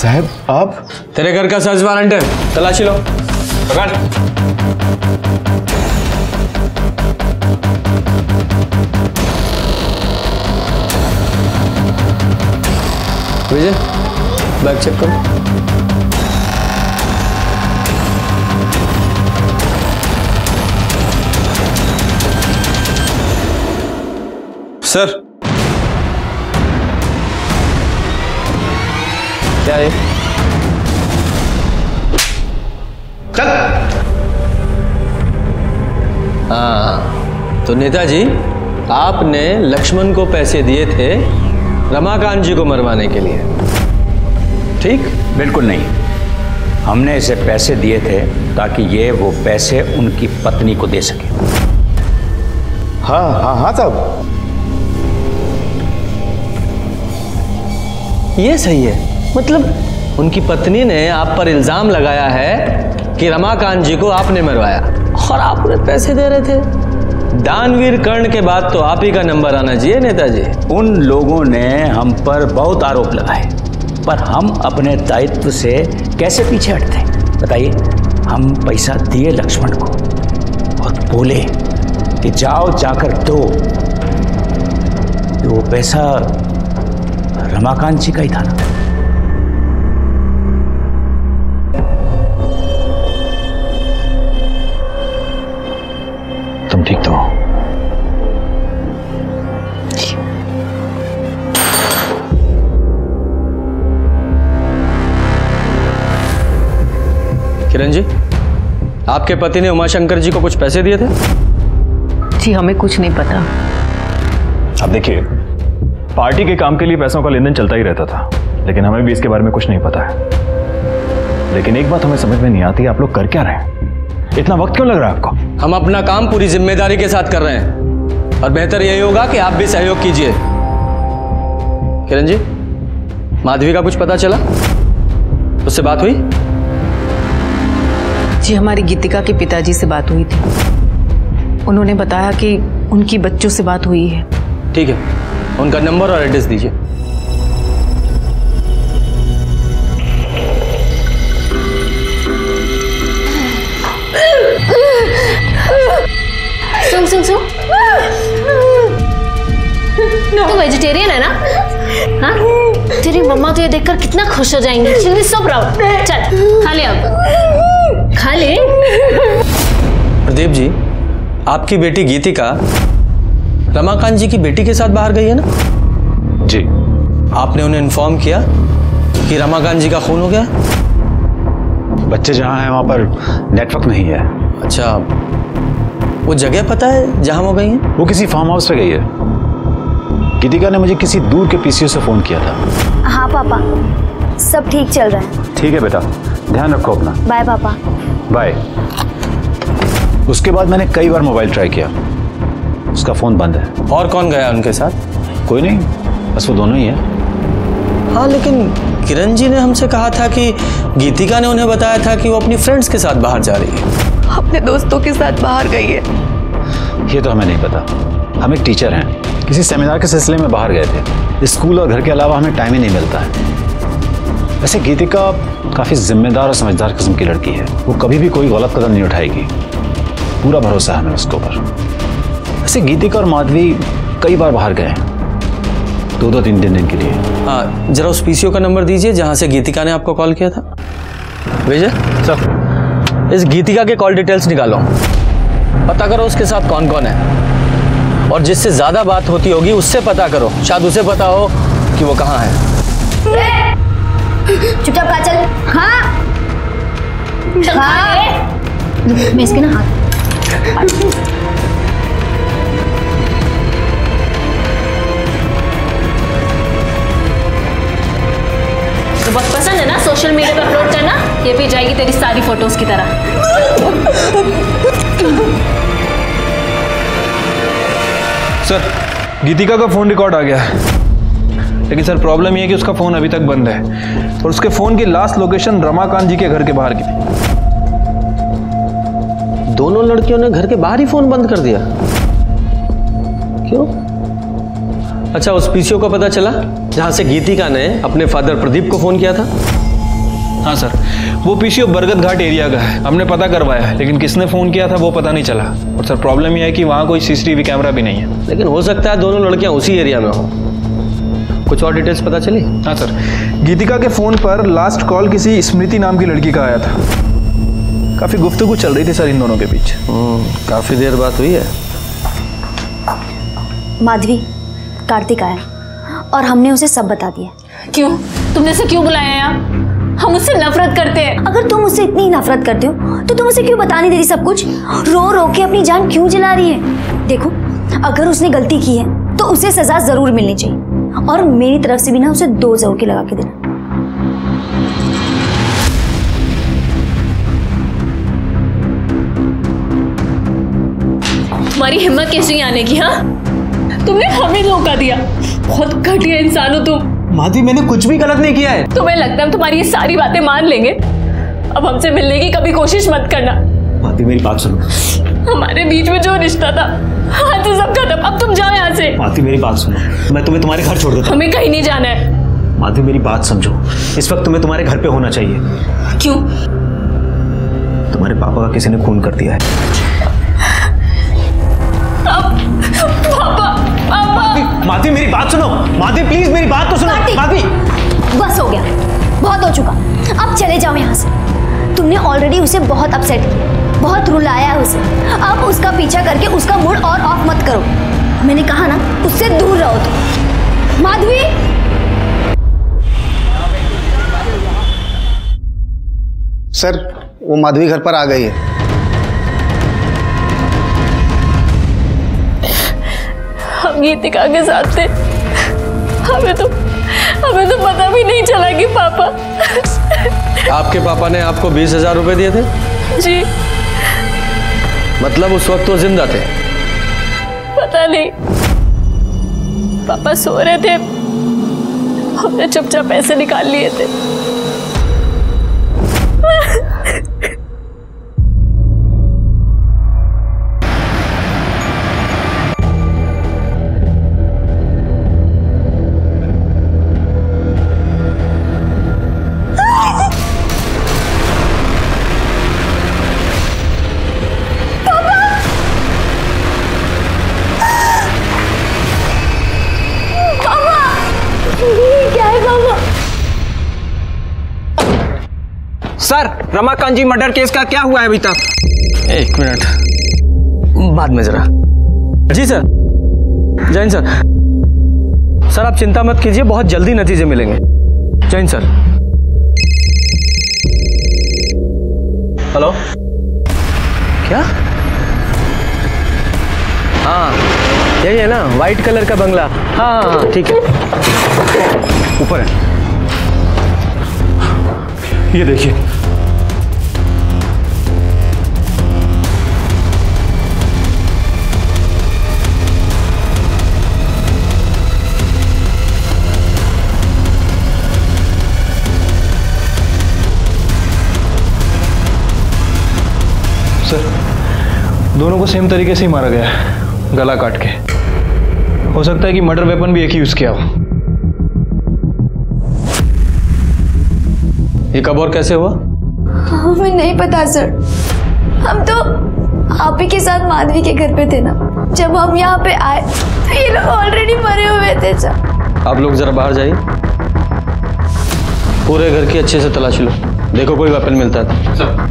साहब आप? तेरे घर का सर्च वारंट है, तलाशी लो। पकड़। विजय, बैग चेक करो। सर, क्या है? चल। हाँ, तो नेताजी, आपने लक्ष्मण को पैसे दिए थे रमाकांत जी को मरवाने के लिए, ठीक? बिल्कुल नहीं, हमने इसे पैसे दिए थे ताकि ये वो पैसे उनकी पत्नी को दे सके। हाँ हाँ हाँ साहब, ये सही है। मतलब उनकी पत्नी ने आप पर इल्जाम लगाया है कि रमाकांत जी को आपने मरवाया और आप उन्हें पैसे दे रहे थे। दानवीर कर्ण के बाद तो आप ही का नंबर आना चाहिए नेताजी। उन लोगों ने हम पर बहुत आरोप लगाए, पर हम अपने दायित्व से कैसे पीछे हटते? बताइए, हम पैसा दिए लक्ष्मण को और बोले कि जाओ जाकर दो, तो वो पैसा रमाकांत जी का ही था ना। तुम ठीक तो हो? किरण जी, आपके पति ने उमाशंकर जी को कुछ पैसे दिए थे? जी हमें कुछ नहीं पता। अब देखिए, पार्टी के काम के लिए पैसों का लेन देन चलता ही रहता था, लेकिन हमें भी इसके बारे में कुछ नहीं पता है। लेकिन एक बात हमें समझ में नहीं आती, आप लोग कर क्या रहे हैं? इतना वक्त क्यों लग रहा है आपको? हम अपना काम पूरी जिम्मेदारी के साथ कर रहे हैं और बेहतर यही होगा कि आप भी सहयोग कीजिए। किरण जी, माधवी का कुछ पता चला? उससे बात हुई? जी हमारी गीतिका के पिताजी से बात हुई थी, उन्होंने बताया कि उनकी बच्चों से बात हुई है। ठीक है, उनका नंबर और एड्रेस दीजिए। सुन सुन सुन, तू वेजिटेरियन है ना? हाँ, तेरी मम्मा तो ये देखकर कितना खुश हो जाएंगी। She will be so proud. चल खा ले, अब खा ले। प्रदीप जी, आपकी बेटी गीतिका रमाकांत जी की बेटी के साथ बाहर गई है ना? जी। आपने उन्हें इन्फॉर्म किया कि रमाकांत जी का खून हो गया? बच्चे जहाँ हैं वहाँ पर नेटवर्क नहीं है। अच्छा, वो जगह पता है जहाँ वो गई हैं? वो किसी फार्म हाउस पे गई है। गीतिका ने मुझे किसी दूर के पीसीओ से फोन किया था। हाँ पापा, सब ठीक चल रहा है। ठीक है बेटा, ध्यान रखो अपना। बाय पापा। बाय। उसके बाद मैंने कई बार मोबाइल ट्राई किया, उसका फोन बंद है। और कौन गया उनके साथ? कोई नहीं, बस वो दोनों ही है। हाँ, लेकिन किरण जी ने हमसे कहा था कि गीतिका ने उन्हें बताया था कि वो अपनी फ्रेंड्स के साथ बाहर जा रही है। अपने दोस्तों के साथ बाहर गई है। ये तो हमें नहीं पता। हम एक टीचर हैं, किसी सेमिनार के सिलसिले में बाहर गए थे। स्कूल और घर के अलावा हमें टाइम ही नहीं मिलता है। वैसे गीतिका काफ़ी जिम्मेदार और समझदार किस्म की लड़की है, वो कभी भी कोई गलत कदम नहीं उठाएगी, पूरा भरोसा है हमें उसके ऊपर। वैसे गीतिका और माधवी कई बार बाहर गए हैं, 2-3 दिन के लिए। हाँ, जरा उस पीसीओ का नंबर दीजिए जहाँ से गीतिका ने आपको कॉल किया था। विजय सर, इस गीतिका के कॉल डिटेल्स निकालो, पता करो उसके साथ कौन कौन है, और जिससे ज्यादा बात होती होगी उससे पता करो, शायद उसे पता हो कि वो कहाँ है। चुपचाप खा चल। हाँ हाँ, मैं इसके ना हाथ। तो बहुत पसंद है ना सोशल मीडिया पे अपलोड करना? ये भी जाएगी तेरी सारी फोटोज की तरह। सर, गीतिका का फोन रिकॉर्ड आ गया है, लेकिन सर प्रॉब्लम ये है कि उसका फोन अभी तक बंद है और उसके फोन की लास्ट लोकेशन रमाकांत जी के घर के बाहर की थी। दोनों लड़कियों ने घर के बाहर ही फोन बंद कर दिया? क्यों? अच्छा, उस पीसीओ का पता चला जहां से गीतिका ने अपने फादर प्रदीप को फोन किया था? हाँ सर, वो पीसीओ बरगद घाट एरिया का है। हमने पता करवाया है, लेकिन किसने फ़ोन किया था वो पता नहीं चला। और सर प्रॉब्लम यह है कि वहाँ कोई सीसीटीवी कैमरा भी नहीं है। लेकिन हो सकता है दोनों लड़कियाँ उसी एरिया में हो। कुछ और डिटेल्स पता चली? हाँ सर, गीतिका के फ़ोन पर लास्ट कॉल किसी स्मृति नाम की लड़की का आया था। काफ़ी गुफ्तगू चल रही थी सर इन दोनों के बीच। काफ़ी देर बात हुई है। माधवी, कार्तिक आया और हमने उसे सब बता दिया। क्यों? तुमने उसे क्यों बुलाया यहाँ? हम उससे नफरत करते हैं। अगर तुम उससे इतनी नफरत करते हो तो तुम उसे क्यों बता नहीं दे रही सब कुछ? रो रो के अपनी जान क्यों जला रही है? देखो, अगर उसने गलती की है तो उसे सजा जरूर मिलनी चाहिए, और मेरी तरफ से भी ना उसे 2 जरूर के लगा के देना। तुम्हारी हिम्मत कैसी आने की? हाँ, तुमने हमें धोखा दिया। बहुत घटिया इंसान हो तुम। माधवी, मैंने कुछ भी गलत नहीं किया है। तुम्हें लगता है हम तुम्हारी ये सारी बातें मान लेंगे? अब हमसे मिलने की कभी कोशिश मत करना। माधवी, मेरी बात सुनो। हमारे बीच में जो रिश्ता था, आज से सब खत्म। अब तुम जाओ यहाँ से। माधवी, मेरी बात सुनो। मैं तुम्हें तुम्हारे घर छोड़ देता हूं। हमें कहीं नहीं जाना है। माधवी, मेरी बात समझो। इस वक्त तुम्हें तुम्हारे घर पे होना चाहिए। क्यों? तुम्हारे पापा का किसी ने खून कर दिया है। माधवी, मेरी बात सुनो। माधवी, प्लीज मेरी बात तो सुनो। माधवी, बस हो गया, बहुत हो चुका। अब चले जाओ यहाँ से। तुमने ऑलरेडी उसे बहुत अपसेट किया, बहुत रुलाया है उसे। अब उसका पीछा करके उसका मूड और ऑफ मत करो। मैंने कहा ना, उससे दूर रहो तुम। माधवी, सर वो माधवी घर पर आ गई है। हम गीतिका के साथ थे। हमें तो पता भी नहीं चला कि पापा। आपके पापा ने आपको 20,000 रुपए दिए थे? जी। मतलब उस वक्त वो जिंदा थे? पता नहीं, पापा सो रहे थे, हमने चुपचाप पैसे निकाल लिए थे। Sir, Ramakant ji murder case का क्या हुआ है अभी तक? 1 मिनट, बाद में जरा। जी सर, जैन सर। सर आप चिंता मत कीजिए, बहुत जल्दी नतीजे मिलेंगे। जैन सर। हेलो, क्या? हाँ यही है ना, वाइट कलर का बंगला। हाँ हाँ ठीक है, ऊपर है। ये देखिए, सर दोनों को सेम तरीके से ही मारा गया है, गला काट के। हो सकता है कि मर्डर वेपन भी एक ही यूज किया हो। ये कब और कैसे हुआ? हमें नहीं पता सर। हम तो आप ही के साथ माधवी के घर पे थे ना। जब हम यहाँ पे आए तो ये लोग ऑलरेडी मरे हुए थे सर। आप लोग जरा बाहर जाइए, पूरे घर की अच्छे से तलाशी लो, देखो कोई वेपन मिलता है। सर।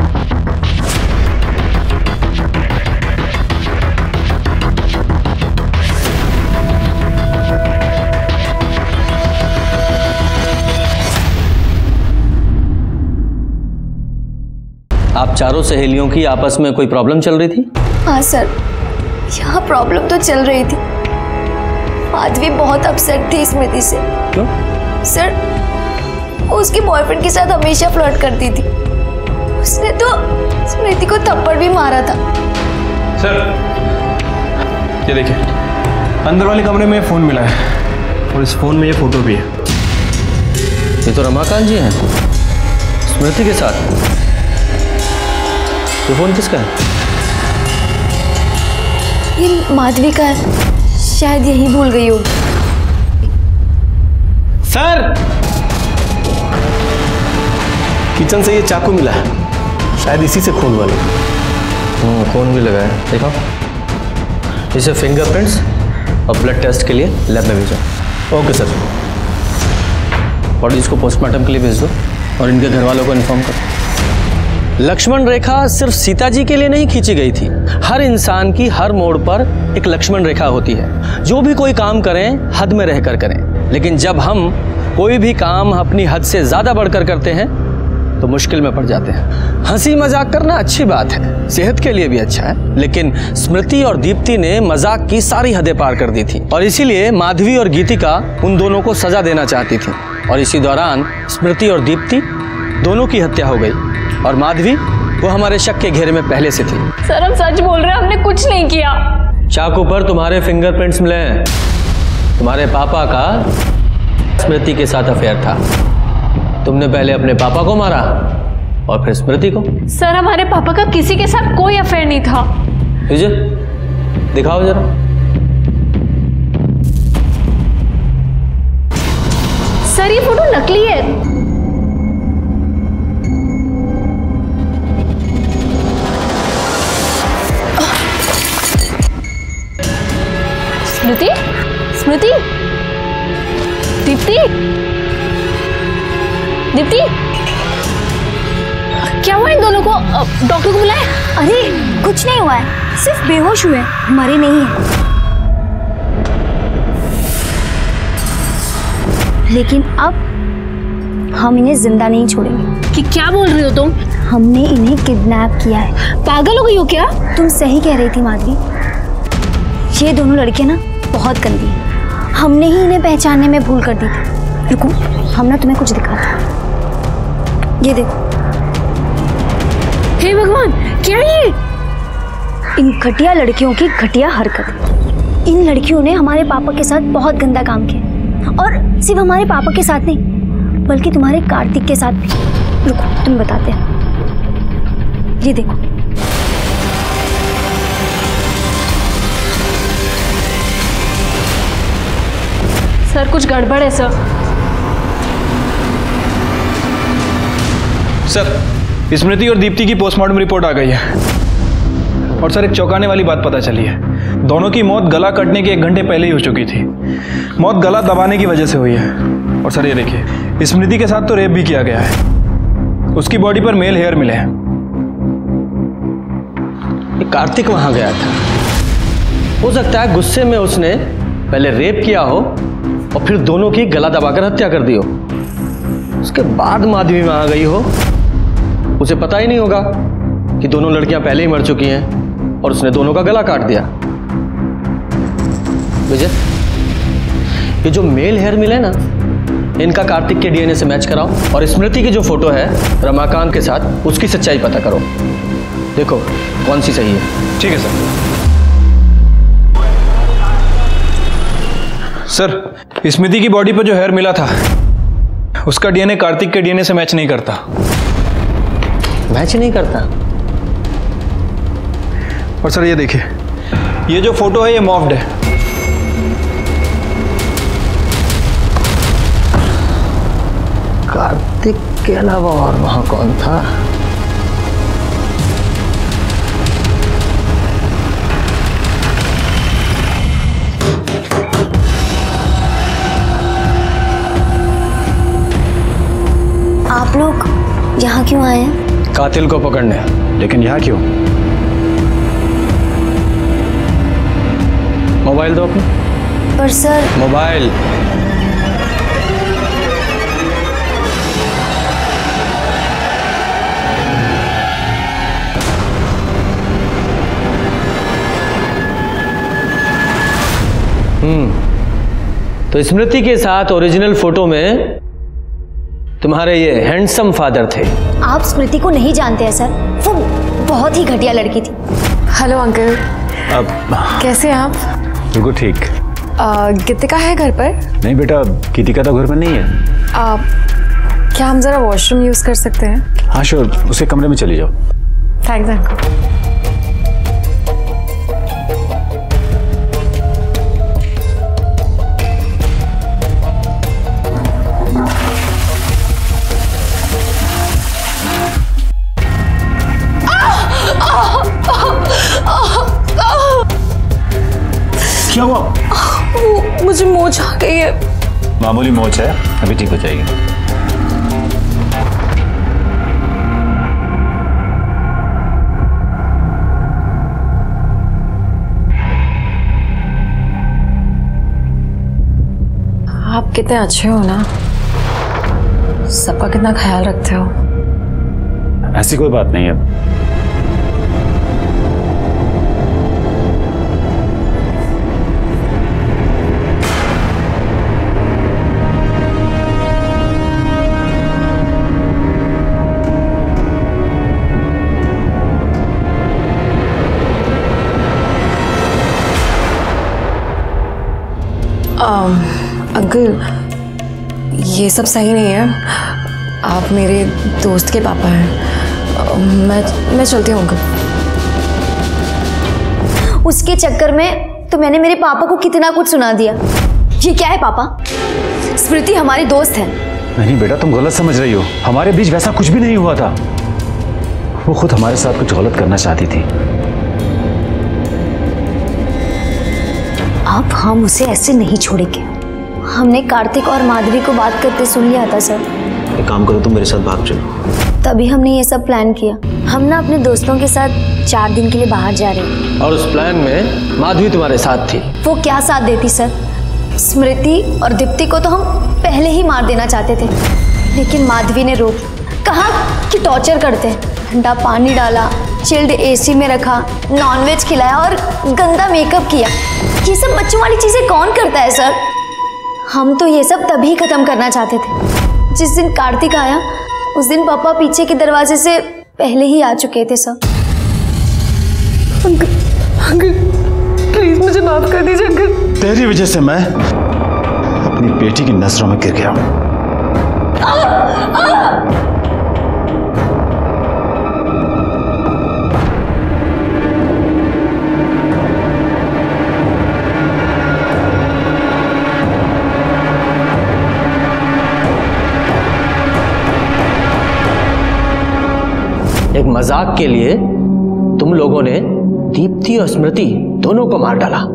आप चारों सहेलियों की आपस में कोई प्रॉब्लम चल रही थी? हाँ सर, यहाँ प्रॉब्लम तो चल रही थी। माधवी बहुत अपसेट थी स्मृति से। क्यों? सर वो उसके बॉयफ्रेंड के साथ हमेशा फ्लर्ट करती थी। उसने तो स्मृति को थप्पड़ भी मारा था। सर ये देखिए, अंदर वाले कमरे में फोन मिला है और इस फोन में ये फोटो भी है। ये तो रमाकांत जी हैं स्मृति के साथ। ये फोन किसका है? ये माधवी का है, शायद यही भूल गई होगी। सर किचन से ये चाकू मिला है, शायद इसी से खून वाले। खून भी लगा है, देखो। इसे फिंगरप्रिंट्स और ब्लड टेस्ट के लिए लैब में भेजो। Okay sir. बॉडीज को पोस्टमार्टम के लिए भेज दो और इनके घर वालों को इन्फॉर्म करो। लक्ष्मण रेखा सिर्फ सीता जी के लिए नहीं खींची गई थी। हर इंसान की हर मोड़ पर एक लक्ष्मण रेखा होती है। जो भी कोई काम करें हद में रहकर करें, लेकिन जब हम कोई भी काम अपनी हद से ज्यादा बढ़कर करते हैं तो मुश्किल में पड़ जाते हैं। हंसी मजाक करना अच्छी बात है, सेहत के लिए भी अच्छा है, लेकिन स्मृति और दीप्ति ने मजाक की सारी हदें पार कर दी थी और इसीलिए माधवी और गीतिका उन दोनों को सजा देना चाहती थी। और इसी दौरान स्मृति और दीप्ति दोनों की हत्या हो गई और माधवी वो हमारे शक के घेरे में पहले से थी। सर हम सच बोल रहे हैं, हमने कुछ नहीं किया। चाकू पर तुम्हारे फिंगरप्रिंट्स मिले हैं। तुम्हारे पापा का स्मृति के साथ अफेयर था। तुमने पहले अपने पापा को मारा और फिर स्मृति को। सर हमारे पापा का किसी के साथ कोई अफेयर नहीं था। विजय दिखाओ जरा। सर ये फोटो नकली है। स्मृति, स्मृति, दीप्ति, दीप्ति, क्या हुआ इन दोनों को? डॉक्टर को बुलाए? अरे कुछ नहीं हुआ है, सिर्फ बेहोश हुए, मरे नहीं है। लेकिन अब हम इन्हें जिंदा नहीं छोड़ेंगे। कि क्या बोल रही हो तुम? हमने इन्हें किडनैप किया है। पागल हो गई हो क्या? तुम सही कह रही थी माधवी, ये दोनों लड़कियां ना बहुत गंदी हैं। हमने ही इन्हें पहचानने में भूल कर दी थी। रुको, हम ना तुम्हें कुछ दिखाते हैं। ये देखो। हे भगवान, क्या ये? इन घटिया लड़कियों की घटिया हरकत। इन लड़कियों ने हमारे पापा के साथ बहुत गंदा काम किया और सिर्फ हमारे पापा के साथ नहीं बल्कि तुम्हारे कार्तिक के साथ भी। रुको तुम बताते हैं। ये देखो। सर कुछ गड़बड़ है सर। सर स्मृति और दीप्ति की पोस्टमार्टम रिपोर्ट आ गई है और सर एक चौंकाने वाली बात पता चली है। दोनों की मौत गला कटने के 1 घंटे पहले ही हो चुकी थी। मौत गला दबाने की वजह से हुई है। और सर ये देखिए, स्मृति के साथ तो रेप भी किया गया है। उसकी बॉडी पर मेल हेयर मिले हैं। कार्तिक वहां गया था, हो सकता है गुस्से में उसने पहले रेप किया हो और फिर दोनों की गला दबाकर हत्या कर दी हो। उसके बाद माधवी वहां गई हो, उसे पता ही नहीं होगा कि दोनों लड़कियां पहले ही मर चुकी हैं और उसने दोनों का गला काट दिया। विजय, ये जो मेल हेयर मिले ना, इनका कार्तिक के डीएनए से मैच कराओ और स्मृति की जो फोटो है रमाकांत के साथ, उसकी सच्चाई पता करो। देखो कौन सी सही है। ठीक है सर। सर स्मृति की बॉडी पर जो हेयर मिला था उसका डीएनए कार्तिक के डीएनए से मैच नहीं करता। मैच नहीं करता? और सर ये देखिए, ये जो फोटो है ये मॉफ्ड है। कार्तिक के अलावा और वहां कौन था? आप लोग यहाँ क्यों आए हैं? कातिल को पकड़ने। लेकिन यहाँ क्यों? मोबाइल दो अपने। पर सर। मोबाइल। तो स्मृति के साथ ओरिजिनल फोटो में तुम्हारे ये हैंडसम फादर थे। आप स्मृति को नहीं जानते हैं सर, वो बहुत ही घटिया लड़की थी। Hello uncle. अब कैसे हैं आप? बिल्कुल ठीक। गीतिका है घर पर? नहीं बेटा, गीतिका तो घर पर नहीं है। क्या हम जरा वॉशरूम यूज कर सकते हैं? हाँ श्योर, उसके कमरे में चली जाओ। Thanks uncle. मुझे मोच आ गई है। मामूली मोच है, अभी ठीक हो जाएगी। आप कितने अच्छे हो ना, सबका कितना ख्याल रखते हो। ऐसी कोई बात नहीं है। अंकल, ये सब सही नहीं है। आप मेरे दोस्त के पापा हैं। मैं चलती हूँ अंकल। उसके चक्कर में तो मैंने मेरे पापा को कितना कुछ सुना दिया। ये क्या है पापा? स्मृति हमारी दोस्त है। नहीं बेटा, तुम गलत समझ रही हो। हमारे बीच वैसा कुछ भी नहीं हुआ था। वो खुद हमारे साथ कुछ गलत करना चाहती थी। अब हम उसे ऐसे नहीं छोड़ेंगे। हमने कार्तिक और माधवी को बात करते सुन लिया था सर। एक काम करो, तुम मेरे साथ भाग चलो। तभी हमने ये सब प्लान किया। हम ना अपने दोस्तों के साथ 4 दिन के लिए बाहर जा रहे हैं। और उस प्लान में माधवी तुम्हारे साथ थी। वो क्या साथ देती सर? स्मृति और दीप्ति को तो हम पहले ही मार देना चाहते थे, लेकिन माधवी ने रोक। कहा कि टॉर्चर करते हैं। ठंडा पानी डाला, चिल्ड एसी में रखा, नॉनवेज खिलाया और गंदा मेकअप किया। ये सब बच्चों वाली चीजें कौन करता है सर? हम तो ये सब तभी खत्म करना चाहते थे। जिस दिन कार्तिक आया उस दिन पापा पीछे के दरवाजे से पहले ही आ चुके थे सर। अंकल प्लीज मुझे माफ कर दीजिए अंकल। तेरी वजह से मैं अपनी बेटी की नजरों में गिर गया हूं। एक मजाक के लिए तुम लोगों ने दीप्ति और स्मृति दोनों को मार डाला,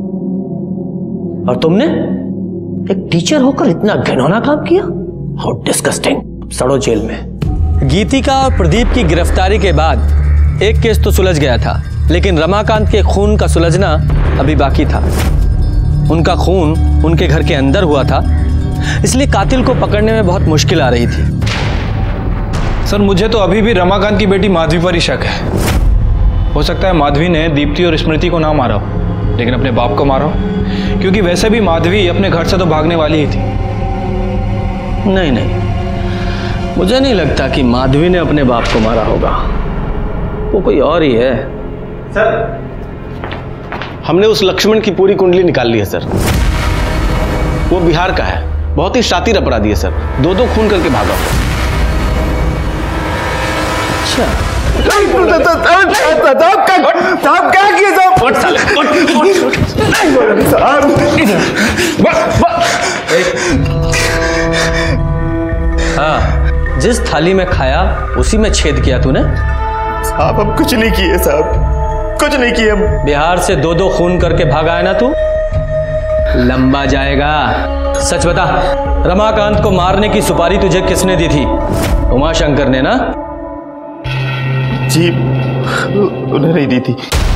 और तुमने एक टीचर होकर इतना घिनौना काम किया। How disgusting. सड़ो जेल में। गीतिका और प्रदीप की गिरफ्तारी के बाद एक केस तो सुलझ गया था, लेकिन रमाकांत के खून का सुलझना अभी बाकी था। उनका खून उनके घर के अंदर हुआ था, इसलिए कातिल को पकड़ने में बहुत मुश्किल आ रही थी। सर, मुझे तो अभी भी रमाकांत की बेटी माधवी पर ही शक है। हो सकता है माधवी ने दीप्ति और स्मृति को ना मारा हो, लेकिन अपने बाप को मारा हो, क्योंकि वैसे भी माधवी अपने घर से तो भागने वाली ही थी। नहीं नहीं, मुझे नहीं लगता कि माधवी ने अपने बाप को मारा होगा। वो कोई और ही है। सर, हमने उस लक्ष्मण की पूरी कुंडली निकाल ली है सर। वो बिहार का है, बहुत ही शातिर अपराधी है सर। 2-2 खून करके भागा। साहब क्या किए हाँ, जिस थाली में खाया उसी में छेद किया तूने। साहब हम कुछ नहीं किए साहब, कुछ नहीं किए हम। बिहार से 2-2 खून करके भागा है ना तू, लंबा जाएगा। सच बता, रमाकांत को मारने की सुपारी तुझे किसने दी थी? उमाशंकर ने ना? जी, उन्हें नहीं दी थी।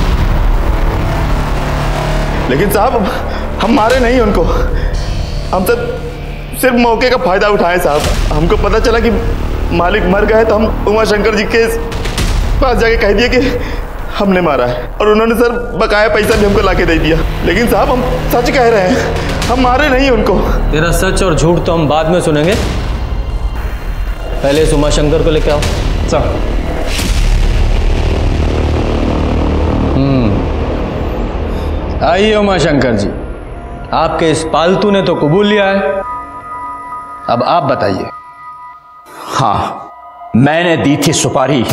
लेकिन साहब हम मारे नहीं उनको। हम सब सिर्फ मौके का फायदा उठाए साहब। हमको पता चला कि मालिक मर गए तो हम उमाशंकर जी के पास जाके कह दिया कि हमने मारा है, और उन्होंने सर बकाया पैसा भी हमको लाके दे दिया। लेकिन साहब हम सच कह रहे हैं, हम मारे नहीं उनको। तेरा सच और झूठ तो हम बाद में सुनेंगे, पहले इस उमाशंकर को लेके आओ। सर। आइए उमाशंकर जी, आपके इस पालतू ने तो कबूल लिया है, अब आप बताइए। हाँ, मैंने दी थी सुपारी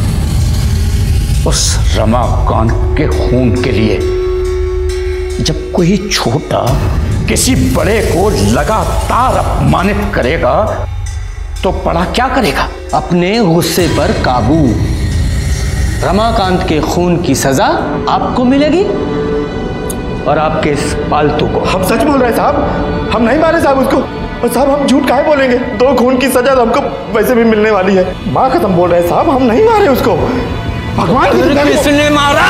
उस रमाकांत के खून के लिए। जब कोई छोटा किसी बड़े को लगातार अपमानित करेगा तो बड़ा क्या करेगा? अपने गुस्से पर काबू। रमाकांत के खून की सजा आपको मिलेगी, और आपके इस पालतू को। हम सच बोल रहे हैं साहब, हम नहीं मारे साहब उसको। और साहब हम झूठ काहे बोलेंगे? 2 खून की सजा तो हमको वैसे भी मिलने वाली है। माँ कसम बोल रहे हैं साहब, हम नहीं मारे उसको। भगवान किसने मारा?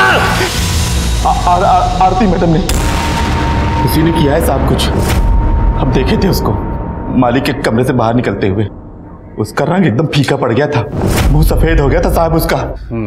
आरती मैडम ने, उसी ने किया है साहब कुछ। हम देखे थे उसको मालिक के कमरे से बाहर निकलते हुए। उसका रंग एकदम फीका पड़ गया था, मुंह सफेद हो गया था साहब उसका।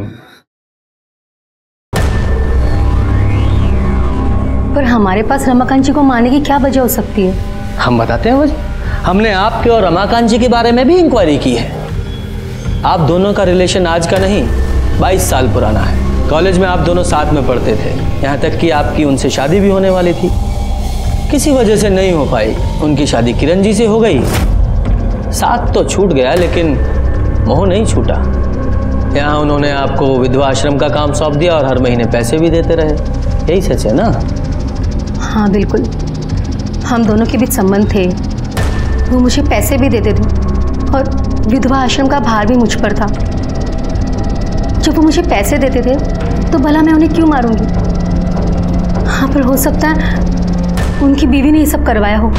पर हमारे पास रमाकांत जी को मारने की क्या वजह हो सकती है? हम बताते हैं वजह। हमने आपके और रमाकांत जी के बारे में भी इंक्वायरी की है। आप दोनों का रिलेशन आज का नहीं 22 साल पुराना है। कॉलेज में आप दोनों साथ में पढ़ते थे, यहाँ तक कि आपकी उनसे शादी भी होने वाली थी। किसी वजह से नहीं हो पाई। उनकी शादी किरण जी से हो गई। साथ तो छूट गया लेकिन मोह नहीं छूटा। यहाँ उन्होंने आपको विधवा आश्रम का काम सौंप दिया और हर महीने पैसे भी देते रहे। यही सच है ना? हाँ बिल्कुल, हम दोनों के बीच संबंध थे। वो मुझे पैसे भी देते थे और विधवा आश्रम का भार भी मुझ पर था। जब वो मुझे पैसे देते थे तो भला मैं उन्हें क्यों मारूंगी? हाँ, पर हो सकता है उनकी बीवी ने ये सब करवाया हो।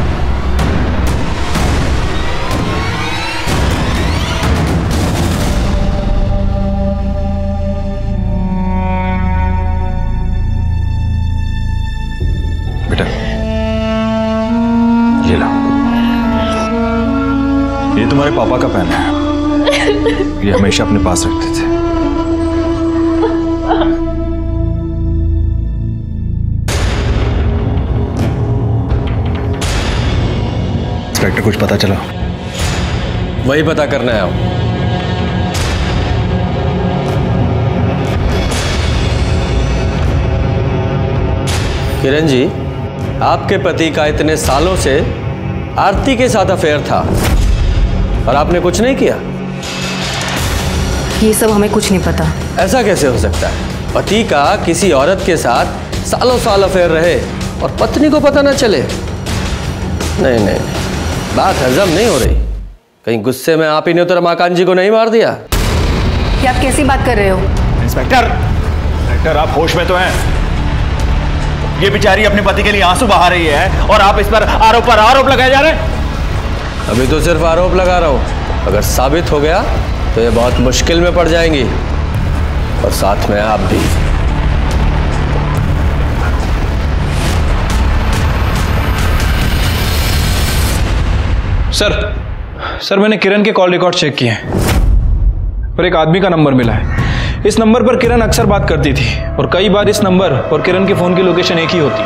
बेटा ये लो, ये तुम्हारे पापा का पेन है। ये हमेशा अपने पास रखते थे। इंस्पेक्टर, कुछ पता चला? वही पता करना है। किरण जी, आपके पति का इतने सालों से आरती के साथ अफेयर था और आपने कुछ नहीं किया? ये सब हमें कुछ नहीं पता। ऐसा कैसे हो सकता है? पति का किसी औरत के साथ सालों साल अफेयर रहे और पत्नी को पता ना चले? नहीं नहीं, बात हजम नहीं हो रही। कहीं गुस्से में आप ही ने तो रमाकांत जी को नहीं मार दिया? क्या आप कैसी बात कर रहे हो? इंस्पेक्टर, आप होश में तो हैं? ये बेचारी अपने पति के लिए आंसू बहा रही है और आप इस पर आरोप लगाए जा रहे हैं। अभी तो सिर्फ आरोप लगा रहा हूं, अगर साबित हो गया तो ये बहुत मुश्किल में पड़ जाएंगी और साथ में आप भी। सर मैंने किरण के कॉल रिकॉर्ड चेक किए हैं और एक आदमी का नंबर मिला है। इस नंबर पर किरण अक्सर बात करती थी और कई बार इस नंबर और किरण के फोन की लोकेशन एक ही होती।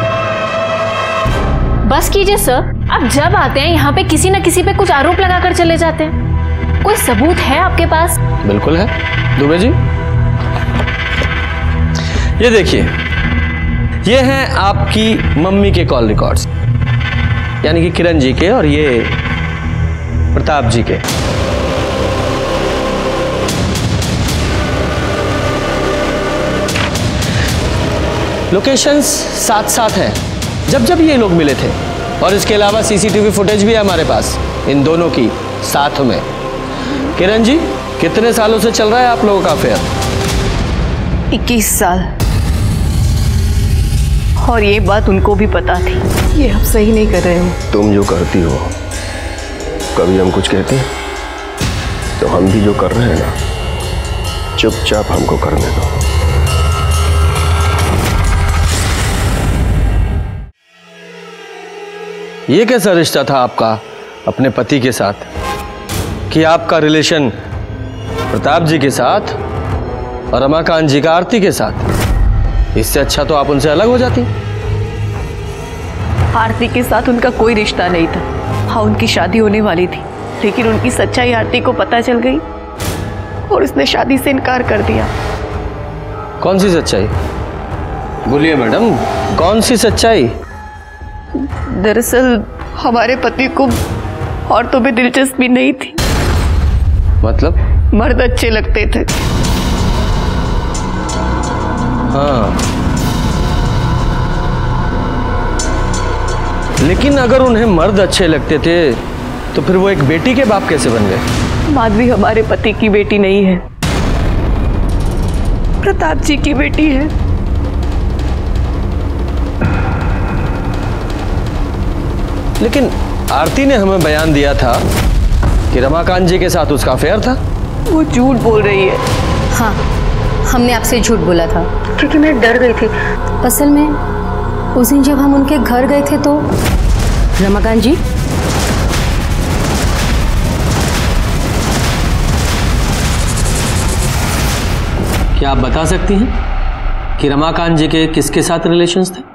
बस कीजिए सर, आप जब आते हैं यहाँ पे किसी न किसी पे कुछ आरोप लगाकर चले जाते हैं। कोई सबूत है आपके पास? बिल्कुल है दुबे जी। ये देखिए, ये हैं आपकी मम्मी के कॉल रिकॉर्ड्स, यानी कि किरण जी के, और ये प्रताप जी के। लोकेशंस साथ साथ हैं जब जब ये लोग मिले थे, और इसके अलावा सीसीटीवी फुटेज भी है हमारे पास इन दोनों की साथ में। किरण जी, कितने सालों से चल रहा है आप लोगों का अफेयर? 21 साल। और ये बात उनको भी पता थी। ये आप सही नहीं कर रहे हो। तुम जो करती हो, कभी हम कुछ कहते हैं तो हम भी जो कर रहे हैं ना, चुपचाप हमको करने दो। ये कैसा रिश्ता था आपका अपने पति के साथ कि आपका रिलेशन प्रताप जी के साथ और रमाकांत जी का आरती के साथ? इससे अच्छा तो आप उनसे अलग हो जाती। आरती के साथ उनका कोई रिश्ता नहीं था। हाँ, उनकी शादी होने वाली थी, लेकिन उनकी सच्चाई आरती को पता चल गई और उसने शादी से इनकार कर दिया। कौन सी सच्चाई? बोलिए मैडम, कौन सी सच्चाई? दरअसल हमारे पति को औरतों में दिलचस्पी नहीं थी। मतलब? मर्द अच्छे लगते थे। हाँ, लेकिन अगर उन्हें मर्द अच्छे लगते थे तो फिर वो एक बेटी के बाप कैसे बन गए? माधवी हमारे पति की बेटी नहीं है, प्रताप जी की बेटी है। लेकिन आरती ने हमें बयान दिया था कि रमाकांत जी के साथ उसका अफेयर था। वो झूठ बोल रही है। हाँ, हमने आपसे झूठ बोला था क्योंकि मैं डर गई थी। असल में उस दिन जब हम उनके घर गए थे तो रमाकांत जी, क्या आप बता सकती हैं कि रमाकांत जी के किसके साथ रिलेशंस थे?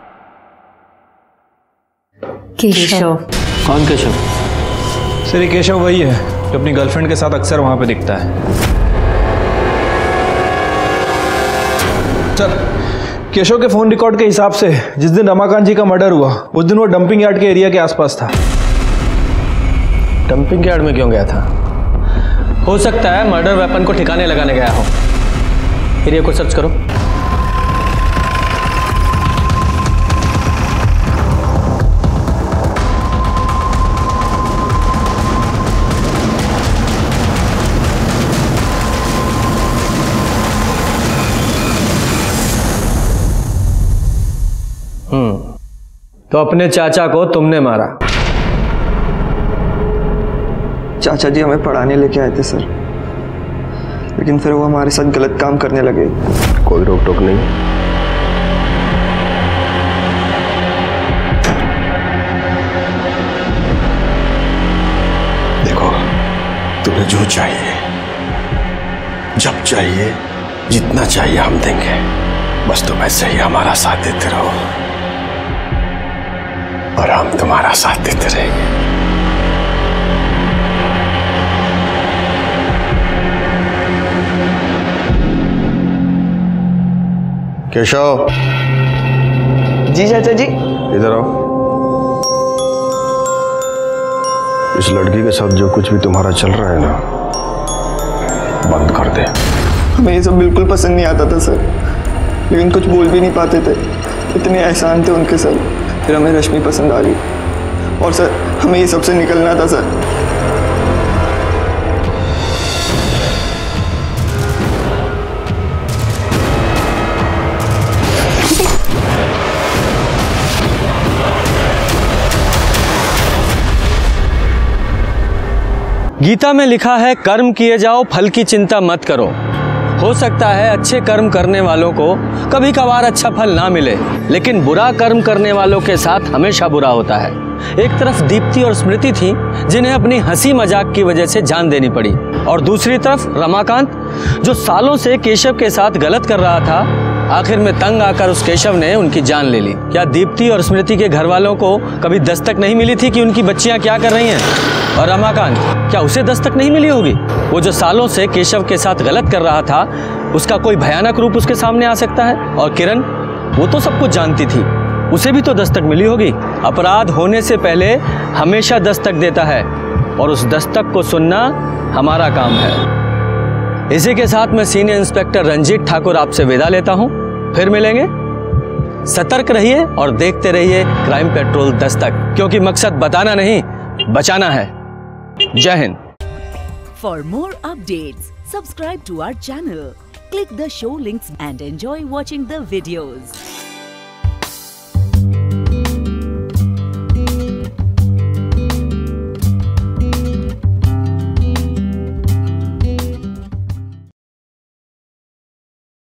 केशव। कौन केशव? सर, ये केशव वही है जो अपनी गर्लफ्रेंड के साथ अक्सर वहां पे दिखता है। सर, केशव के फोन रिकॉर्ड के हिसाब से जिस दिन रमाकांत जी का मर्डर हुआ उस दिन वो डंपिंग यार्ड के एरिया के आसपास था। डंपिंग यार्ड में क्यों गया था? हो सकता है मर्डर वेपन को ठिकाने लगाने गया हो। एरिया को सर्च करो। तो अपने चाचा को तुमने मारा? चाचा जी हमें पढ़ाने लेके आए थे सर, लेकिन फिर वो हमारे साथ गलत काम करने लगे। कोई रोक टोक नहीं। देखो, तुम्हें जो चाहिए, जब चाहिए, जितना चाहिए हम देंगे। बस तुम ऐसे ही हमारा साथ देते रहो और हम तुम्हारा साथ देते रहेंगे। केशव। जी चाचा जी। इधर आओ। इस लड़की के साथ जो कुछ भी तुम्हारा चल रहा है ना, बंद कर दे। हमें ये सब बिल्कुल पसंद नहीं आता था सर, लेकिन कुछ बोल भी नहीं पाते थे। इतने एहसान थे उनके सर। फिर हमें रश्मि पसंद आ गई और सर हमें ये सबसे निकलना था सर। गीता में लिखा है, कर्म किए जाओ, फल की चिंता मत करो। हो सकता है अच्छे कर्म करने वालों को कभी कभार अच्छा फल ना मिले, लेकिन बुरा कर्म करने वालों के साथ हमेशा बुरा होता है। एक तरफ दीप्ति और स्मृति थी जिन्हें अपनी हंसी मजाक की वजह से जान देनी पड़ी, और दूसरी तरफ रमाकांत जो सालों से केशव के साथ गलत कर रहा था। आखिर में तंग आकर उस केशव ने उनकी जान ले ली। क्या दीप्ति और स्मृति के घर वालों को कभी दस्तक नहीं मिली थी कि उनकी बच्चियां क्या कर रही हैं? और रमाकांत, क्या उसे दस्तक नहीं मिली होगी? वो जो सालों से केशव के साथ गलत कर रहा था, उसका कोई भयानक रूप उसके सामने आ सकता है। और किरण, वो तो सब कुछ जानती थी, उसे भी तो दस्तक मिली होगी। अपराध होने से पहले हमेशा दस्तक देता है, और उस दस्तक को सुनना हमारा काम है। इसी के साथ मैं सीनियर इंस्पेक्टर रंजीत ठाकुर आपसे विदा लेता हूं। फिर मिलेंगे। सतर्क रहिए और देखते रहिए क्राइम पेट्रोल दस्तक, क्योंकि मकसद बताना नहीं, बचाना है। जय Hind. For more updates, subscribe to our channel, click the show links and enjoy watching the videos.